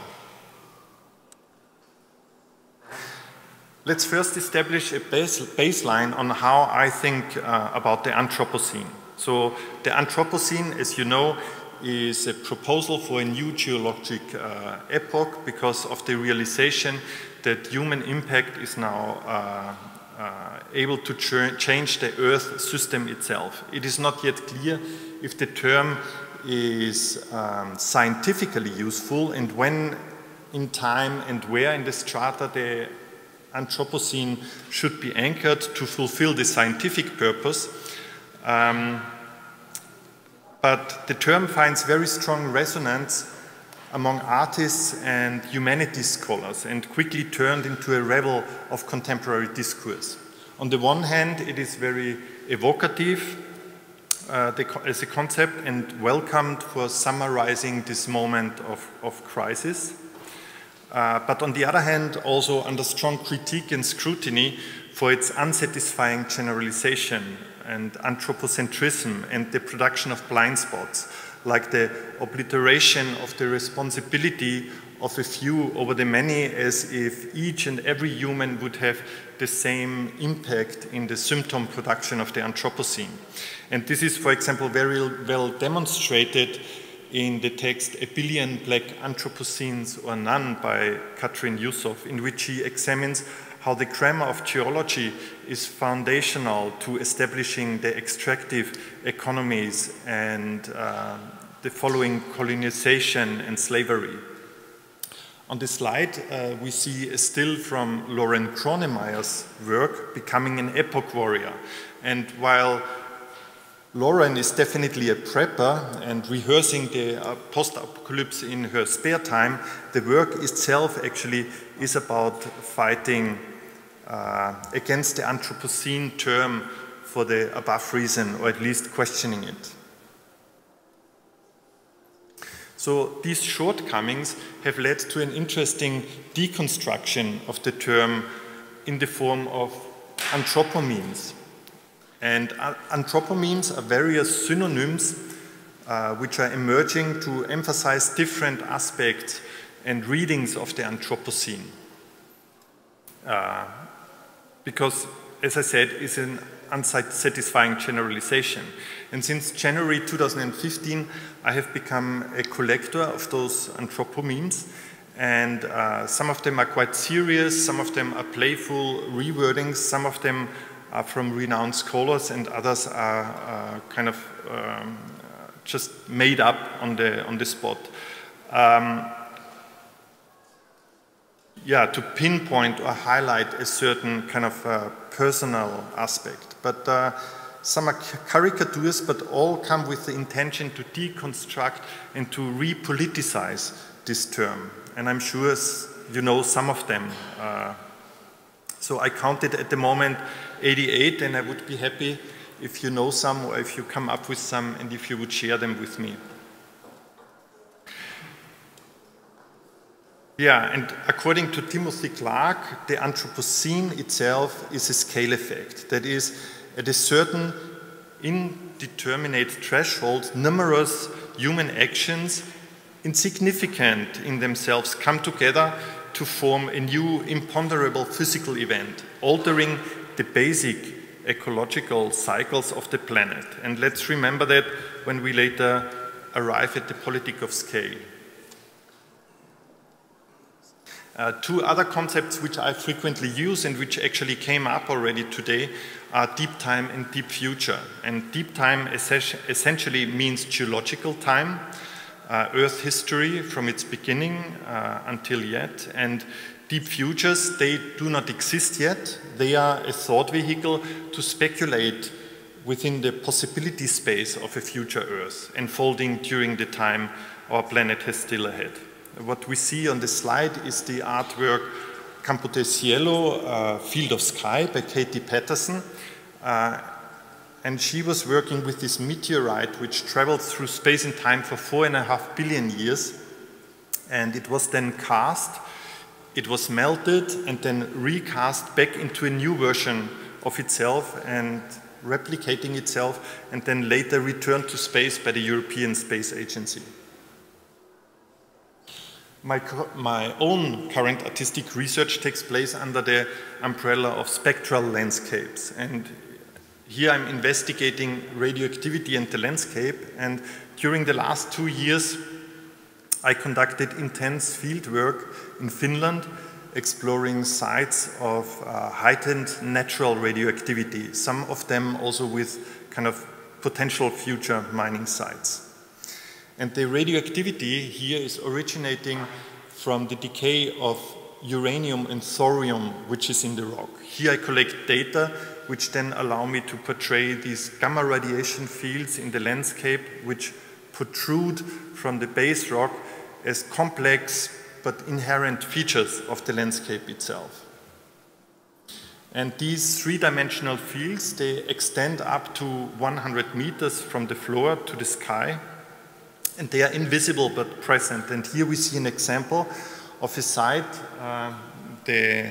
Speaker 6: Let's first establish a base, baseline on how I think uh, about the Anthropocene. So the Anthropocene, as you know, is a proposal for a new geologic uh, epoch because of the realization that human impact is now uh, uh, able to ch change the Earth system itself. It is not yet clear if the term is um, scientifically useful and when in time and where in the strata the Anthropocene should be anchored to fulfill the scientific purpose. Um, but the term finds very strong resonance among artists and humanities scholars and quickly turned into a revel of contemporary discourse. On the one hand, it is very evocative uh, the, as a concept and welcomed for summarizing this moment of, of crisis. Uh, but on the other hand, also under strong critique and scrutiny for its unsatisfying generalization and anthropocentrism and the production of blind spots, like the obliteration of the responsibility of a few over the many, as if each and every human would have the same impact in the symptom production of the Anthropocene. And this is, for example, very well demonstrated in the text A Billion Black Anthropocenes or None by Katrin Yusuf, in which she examines how the grammar of geology is foundational to establishing the extractive economies and uh, the following colonization and slavery. On this slide, uh, we see a still from Lauren Kronemeyer's work, Becoming an Epoch Warrior. And while Lauren is definitely a prepper and rehearsing the uh, post-apocalypse in her spare time, the work itself actually is about fighting uh, against the Anthropocene term for the above reason, or at least questioning it. So these shortcomings have led to an interesting deconstruction of the term in the form of anthropomemes. And anthropomemes are various synonyms uh, which are emerging to emphasize different aspects and readings of the Anthropocene. Uh, because, as I said, it's an unsatisfying generalization. And since January two thousand fifteen, I have become a collector of those anthropomemes. And uh, some of them are quite serious, some of them are playful rewordings, some of them are from renowned scholars, and others are uh, kind of um, just made up on the, on the spot. Um, yeah, to pinpoint or highlight a certain kind of uh, personal aspect. But uh, some are caricatures, but all come with the intention to deconstruct and to repoliticize this term. And I'm sure you know some of them. Uh, so I counted at the moment eighty-eight, and I would be happy if you know some or if you come up with some and if you would share them with me. Yeah, and according to Timothy Clark, the Anthropocene itself is a scale effect. That is, at a certain indeterminate threshold, numerous human actions, insignificant in themselves, come together to form a new imponderable physical event, altering the basic ecological cycles of the planet. And let's remember that when we later arrive at the politic of scale. Uh, two other concepts which I frequently use and which actually came up already today are deep time and deep future. And deep time essentially means geological time, uh, Earth history from its beginning uh, until yet, and deep futures, they do not exist yet. They are a thought vehicle to speculate within the possibility space of a future Earth, unfolding during the time our planet has still ahead. What we see on the slide is the artwork Campo del Cielo, uh, Field of Sky by Katie Patterson. Uh, and she was working with this meteorite which traveled through space and time for four and a half billion years. And it was then cast, it was melted and then recast back into a new version of itself and replicating itself, and then later returned to space by the European Space Agency. My, my own current artistic research takes place under the umbrella of spectral landscapes. And here I'm investigating radioactivity and the landscape. And during the last two years, I conducted intense field work in Finland, exploring sites of uh, heightened natural radioactivity, some of them also with kind of potential future mining sites. And the radioactivity here is originating from the decay of uranium and thorium, which is in the rock. Here I collect data which then allow me to portray these gamma radiation fields in the landscape, which protrude from the base rock as complex but inherent features of the landscape itself. And these three-dimensional fields, they extend up to one hundred meters from the floor to the sky, and they are invisible but present. And here we see an example of a site. Uh, the,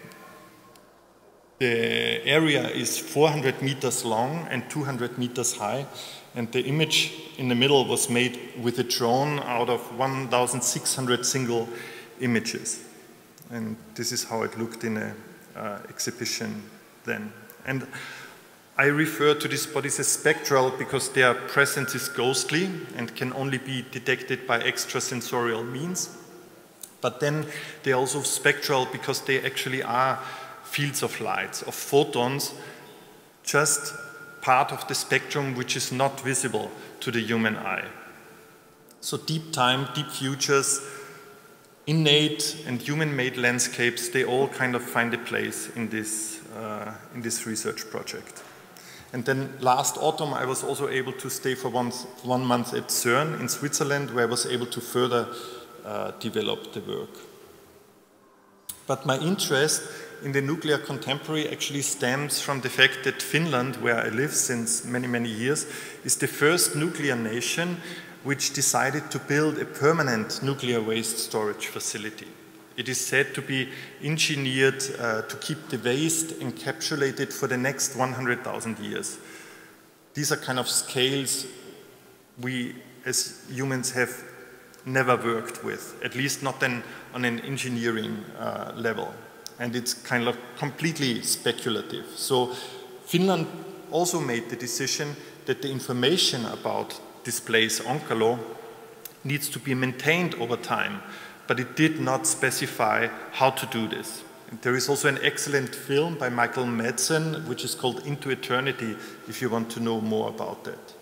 Speaker 6: the area is four hundred meters long and two hundred meters high, and the image in the middle was made with a drone out of one thousand six hundred single images. And this is how it looked in an uh, exhibition then. And I refer to these bodies as spectral because their presence is ghostly and can only be detected by extrasensorial means. But then they're also spectral because they actually are fields of light, of photons, just part of the spectrum which is not visible to the human eye. So deep time, deep futures, innate and human-made landscapes, they all kind of find a place in this, uh, in this research project. And then last autumn, I was also able to stay for one, one month at CERN in Switzerland, where I was able to further uh, develop the work. But my interest in the nuclear contemporary actually stems from the fact that Finland, where I live since many, many years, is the first nuclear nation which decided to build a permanent nuclear waste storage facility. It is said to be engineered uh, to keep the waste encapsulated for the next one hundred thousand years. These are kind of scales we as humans have never worked with, at least not then on an engineering uh, level. And it's kind of completely speculative. So Finland also made the decision that the information about this place, Onkalo, needs to be maintained over time, but it did not specify how to do this. And there is also an excellent film by Michael Madsen, which is called Into Eternity, if you want to know more about that.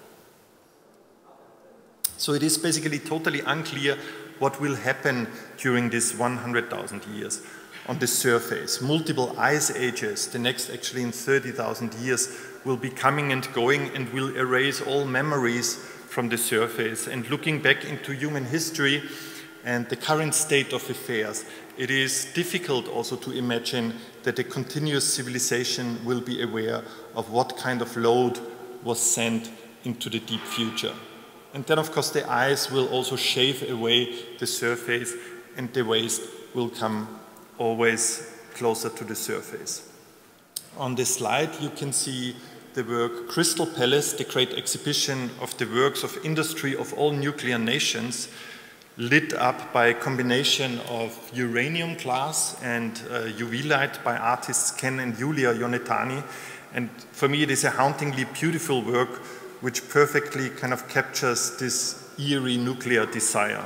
Speaker 6: So it is basically totally unclear what will happen during this one hundred thousand years on the surface. Multiple ice ages, the next actually in thirty thousand years, will be coming and going and will erase all memories from the surface. And looking back into human history and the current state of affairs, it is difficult also to imagine that a continuous civilization will be aware of what kind of load was sent into the deep future. And then, of course, the ice will also shave away the surface and the waste will come always closer to the surface. On this slide, you can see the work Crystal Palace, the great exhibition of the works of industry of all nuclear nations, lit up by a combination of uranium glass and uh, U V light by artists Ken and Julia Ionetani. And for me, it is a hauntingly beautiful work which perfectly kind of captures this eerie nuclear desire.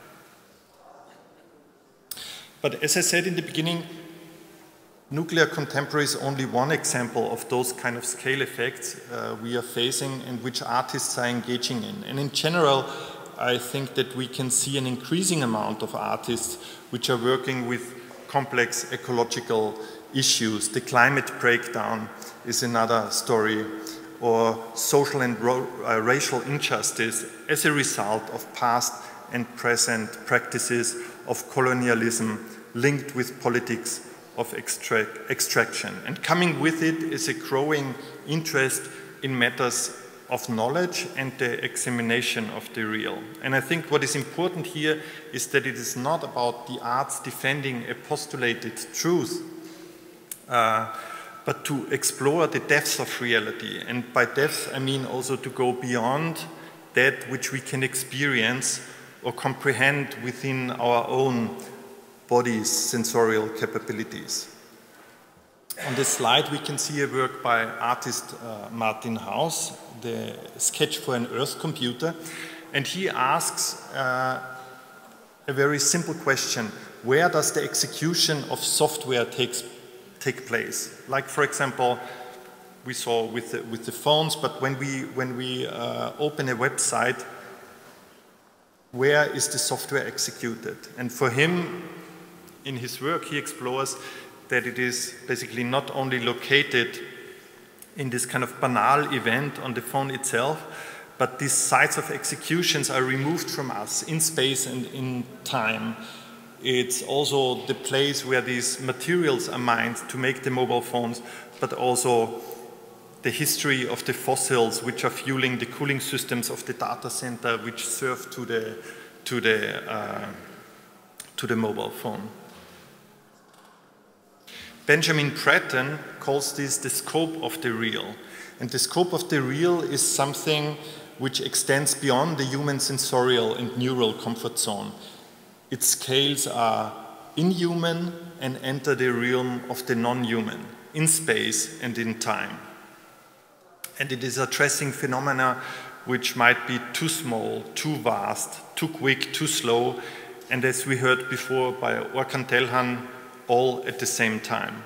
Speaker 6: But as I said in the beginning, nuclear contemporary is only one example of those kind of scale effects uh, we are facing and which artists are engaging in. And in general, I think that we can see an increasing amount of artists which are working with complex ecological issues. The climate breakdown is another story, or social and ro uh, racial injustice as a result of past and present practices of colonialism linked with politics of extract extraction. And coming with it is a growing interest in matters of knowledge and the examination of the real. And I think what is important here is that it is not about the arts defending a postulated truth, uh, but to explore the depths of reality. And by depths, I mean also to go beyond that which we can experience or comprehend within our own body's sensorial capabilities. On this slide, we can see a work by artist uh, Martin Haus, the sketch for an Earth computer, and he asks uh, a very simple question: where does the execution of software takes, take place? Like, for example, we saw with the, with the phones, but when we, when we uh, open a website, where is the software executed? And for him, in his work, he explores that it is basically not only located in this kind of banal event on the phone itself, but these sites of executions are removed from us in space and in time. It's also the place where these materials are mined to make the mobile phones, but also the history of the fossils which are fueling the cooling systems of the data center which serve to the, to the, uh, to the mobile phone. Benjamin Bratton calls this the scope of the real. And the scope of the real is something which extends beyond the human sensorial and neural comfort zone. Its scales are inhuman and enter the realm of the non-human, in space and in time. And it is addressing phenomena which might be too small, too vast, too quick, too slow, and as we heard before by Orkan Telhan, all at the same time.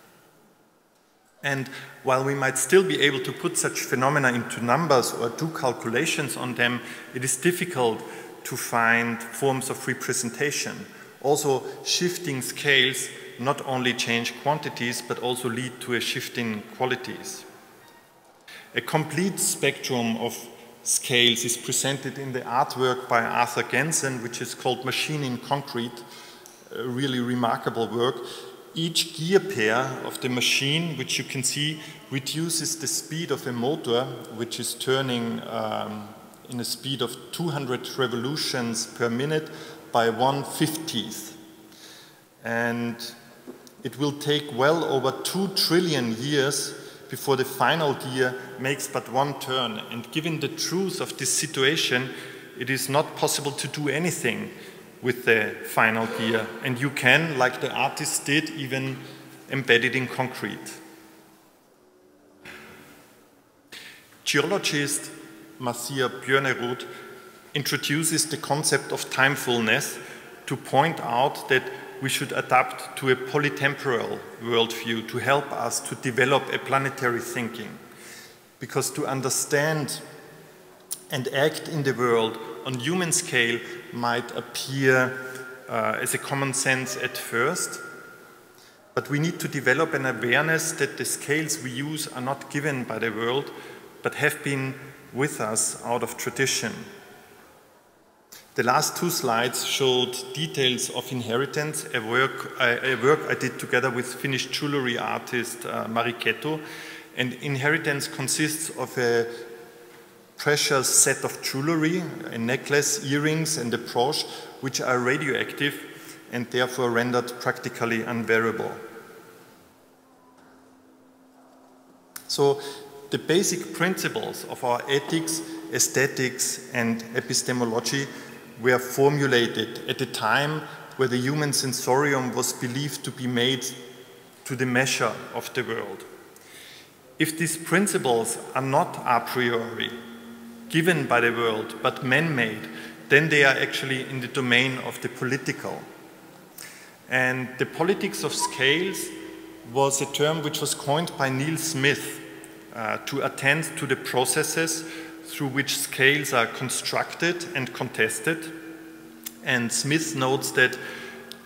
Speaker 6: And while we might still be able to put such phenomena into numbers or do calculations on them, it is difficult to find forms of representation. Also, shifting scales not only change quantities, but also lead to a shift in qualities. A complete spectrum of scales is presented in the artwork by Arthur Gensen, which is called Machine in Concrete, a really remarkable work. Each gear pair of the machine, which you can see, reduces the speed of a motor, which is turning um, in a speed of two hundred revolutions per minute by one fiftieth. And it will take well over two trillion years before the final gear makes but one turn. And given the truth of this situation, it is not possible to do anything with the final gear. And you can, like the artist did, even embed it in concrete. Geologist Marcia Björnerud introduces the concept of timefulness to point out that we should adapt to a polytemporal worldview to help us to develop a planetary thinking. Because to understand and act in the world on human scale might appear uh, as a common sense at first, but we need to develop an awareness that the scales we use are not given by the world, but have been with us out of tradition. The last two slides showed details of inheritance, a work, a work I did together with Finnish jewelry artist uh, Mari Keto. And inheritance consists of a precious set of jewelry, a necklace, earrings, and a brooch, which are radioactive and therefore rendered practically unwearable. So the basic principles of our ethics, aesthetics, and epistemology were formulated at a time where the human sensorium was believed to be made to the measure of the world. If these principles are not a priori, given by the world, but man-made, then they are actually in the domain of the political. And the politics of scales was a term which was coined by Neil Smith uh, to attend to the processes through which scales are constructed and contested. And Smith notes that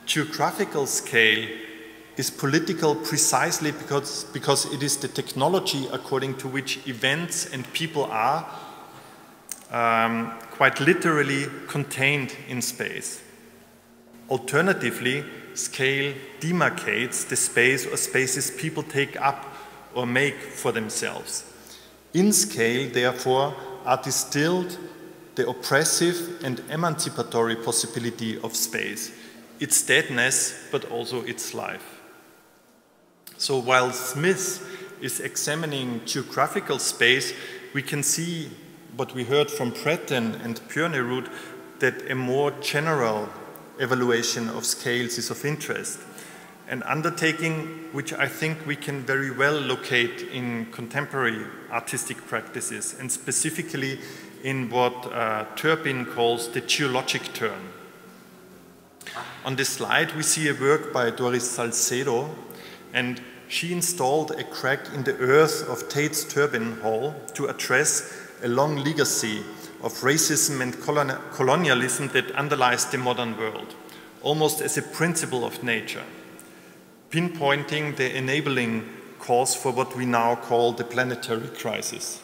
Speaker 6: geographical scale is political precisely because, because it is the technology according to which events and people are um, quite literally contained in space. Alternatively, scale demarcates the space or spaces people take up or make for themselves. In scale, therefore, are distilled the oppressive and emancipatory possibility of space, its deadness, but also its life. So while Smith is examining geographical space, we can see what we heard from Breton and Björnerud, that a more general evaluation of scales is of interest. An undertaking which I think we can very well locate in contemporary artistic practices, and specifically in what uh, Turpin calls the geologic turn. On this slide, we see a work by Doris Salcedo, and she installed a crack in the earth of Tate's Turbine Hall to address a long legacy of racism and colon colonialism that underlies the modern world, almost as a principle of nature, pinpointing the enabling cause for what we now call the planetary crisis.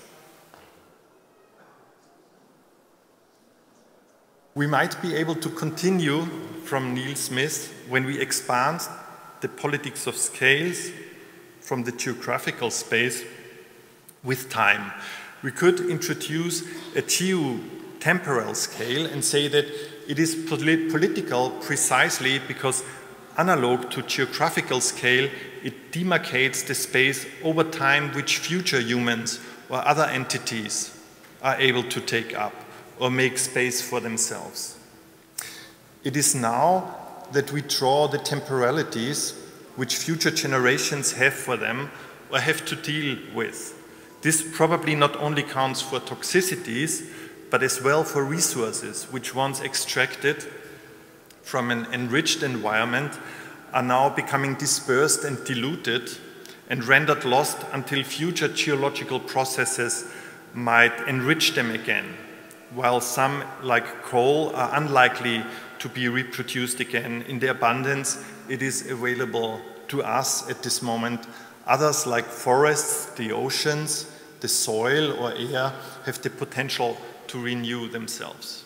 Speaker 6: We might be able to continue from Neil Smith when we expand the politics of scales from the geographical space with time. We could introduce a geotemporal scale and say that it is polit political precisely because analog to geographical scale, it demarcates the space over time which future humans or other entities are able to take up or make space for themselves. It is now that we draw the temporalities which future generations have for them or have to deal with. This probably not only counts for toxicities, but as well for resources which once extracted from an enriched environment are now becoming dispersed and diluted and rendered lost until future geological processes might enrich them again, while some, like coal, are unlikely to be reproduced again in the abundance it is available to us at this moment. Others, like forests, the oceans, the soil or air, have the potential to renew themselves.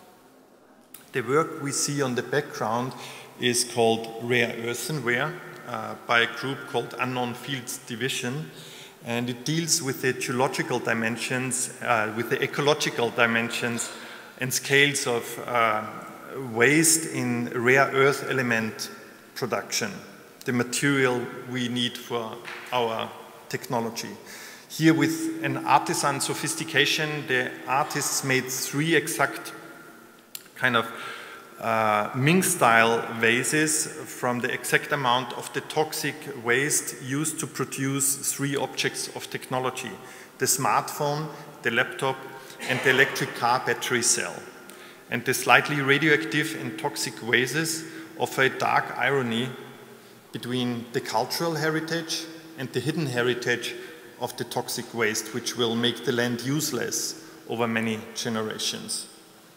Speaker 6: The work we see on the background is called Rare Earthenware uh, by a group called Unknown Fields Division, and it deals with the geological dimensions, uh, with the ecological dimensions and scales of uh, waste in rare earth element production, the material we need for our technology. Here with an artisan sophistication, the artists made three exact kind of uh, Ming-style vases from the exact amount of the toxic waste used to produce three objects of technology: the smartphone, the laptop, and the electric car battery cell. And the slightly radioactive and toxic vases offer a dark irony between the cultural heritage and the hidden heritage of the toxic waste, which will make the land useless over many generations.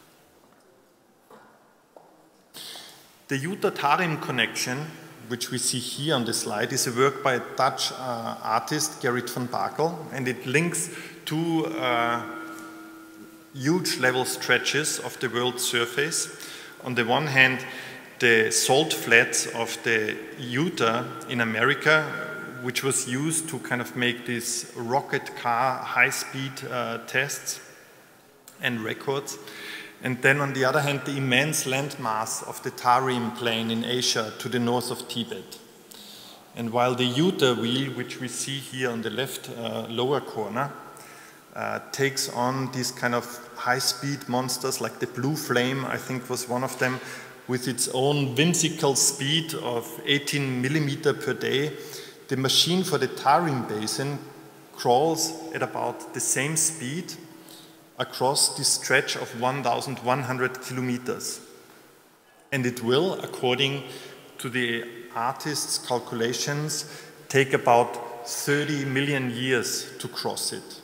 Speaker 6: The Utah-Tarim connection, which we see here on the slide, is a work by a Dutch uh, artist, Gerrit van Bakel, and it links two uh, huge level stretches of the world's surface. On the one hand, the salt flats of the Utah in America, which was used to kind of make these rocket car high-speed uh, tests and records. And then on the other hand, the immense landmass of the Tarim Plain in Asia to the north of Tibet. And while the Utah wheel, which we see here on the left uh, lower corner, uh, takes on these kind of high-speed monsters like the Blue Flame, I think was one of them, with its own whimsical speed of eighteen millimeter per day, the machine for the Tarim Basin crawls at about the same speed across this stretch of one thousand one hundred kilometers. And it will, according to the artist's calculations, take about thirty million years to cross it.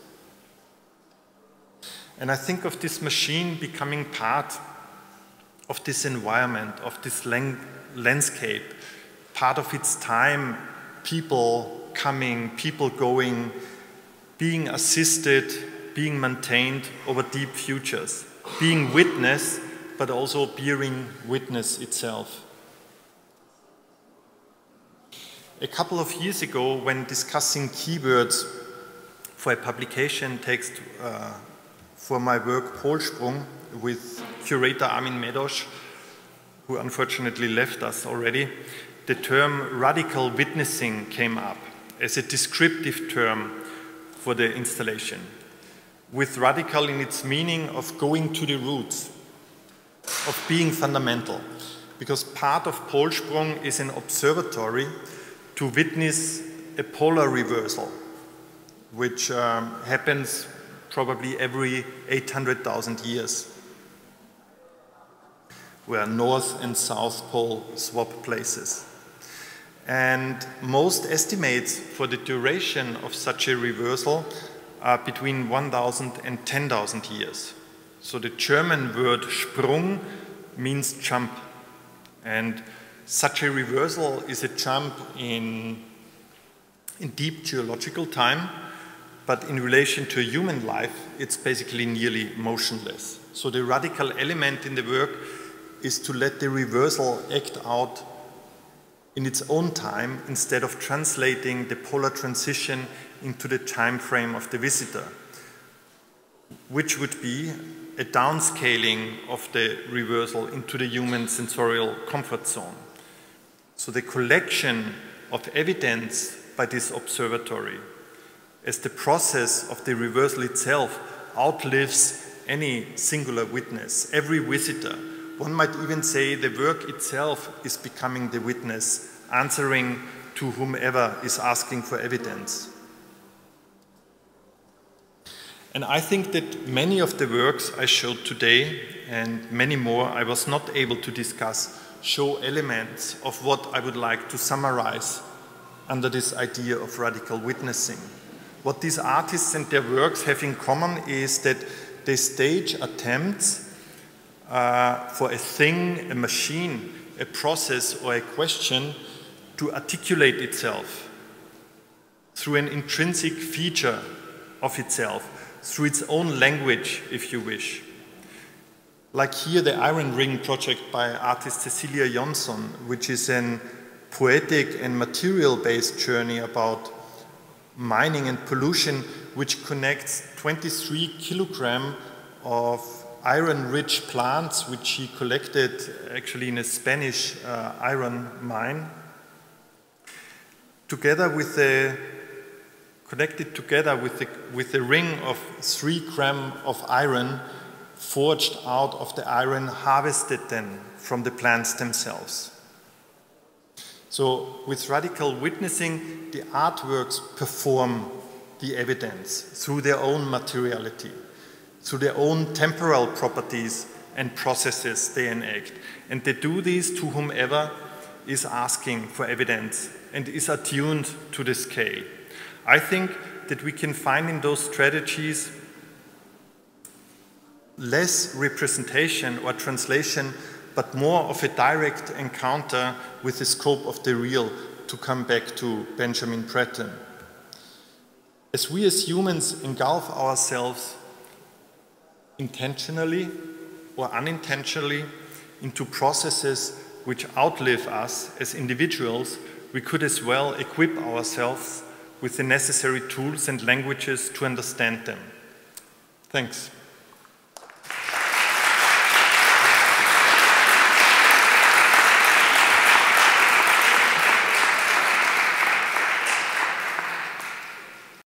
Speaker 6: And I think of this machine becoming part of this environment, of this lang landscape, part of its time, people coming, people going, being assisted, being maintained over deep futures, being witness, but also bearing witness itself. A couple of years ago, when discussing keywords for a publication text uh, for my work Polsprung with curator Armin Medoš, who unfortunately left us already, the term radical witnessing came up as a descriptive term for the installation, with radical in its meaning of going to the roots, of being fundamental, because part of Polsprung is an observatory to witness a polar reversal, which um, happens probably every eight hundred thousand years, where North and South Pole swap places. And most estimates for the duration of such a reversal are between one thousand and ten thousand years. So the German word Sprung means jump. And such a reversal is a jump in, in deep geological time, but in relation to human life, it's basically nearly motionless. So the radical element in the work is to let the reversal act out in its own time instead of translating the polar transition into the time frame of the visitor, which would be a downscaling of the reversal into the human sensorial comfort zone. So the collection of evidence by this observatory as the process of the reversal itself outlives any singular witness, every visitor. One might even say the work itself is becoming the witness, answering to whomever is asking for evidence. And I think that many of the works I showed today, and many more I was not able to discuss, show elements of what I would like to summarize under this idea of radical witnessing. What these artists and their works have in common is that they stage attempts uh, for a thing, a machine, a process or a question to articulate itself through an intrinsic feature of itself, through its own language, if you wish. Like here, the Iron Ring project by artist Cecilia Jonsson, which is an poetic and material-based journey about mining and pollution, which connects twenty-three kilograms of iron-rich plants, which he collected actually in a Spanish uh, iron mine, together with the connected together with the, with a ring of three grams of iron forged out of the iron harvested then from the plants themselves. So with radical witnessing, the artworks perform the evidence through their own materiality, through their own temporal properties and processes they enact. And they do this to whomever is asking for evidence and is attuned to the scale. I think that we can find in those strategies less representation or translation, but more of a direct encounter with the scope of the real, to come back to Benjamin Breton. As we as humans engulf ourselves intentionally or unintentionally into processes which outlive us as individuals, we could as well equip ourselves with the necessary tools and languages to understand them. Thanks.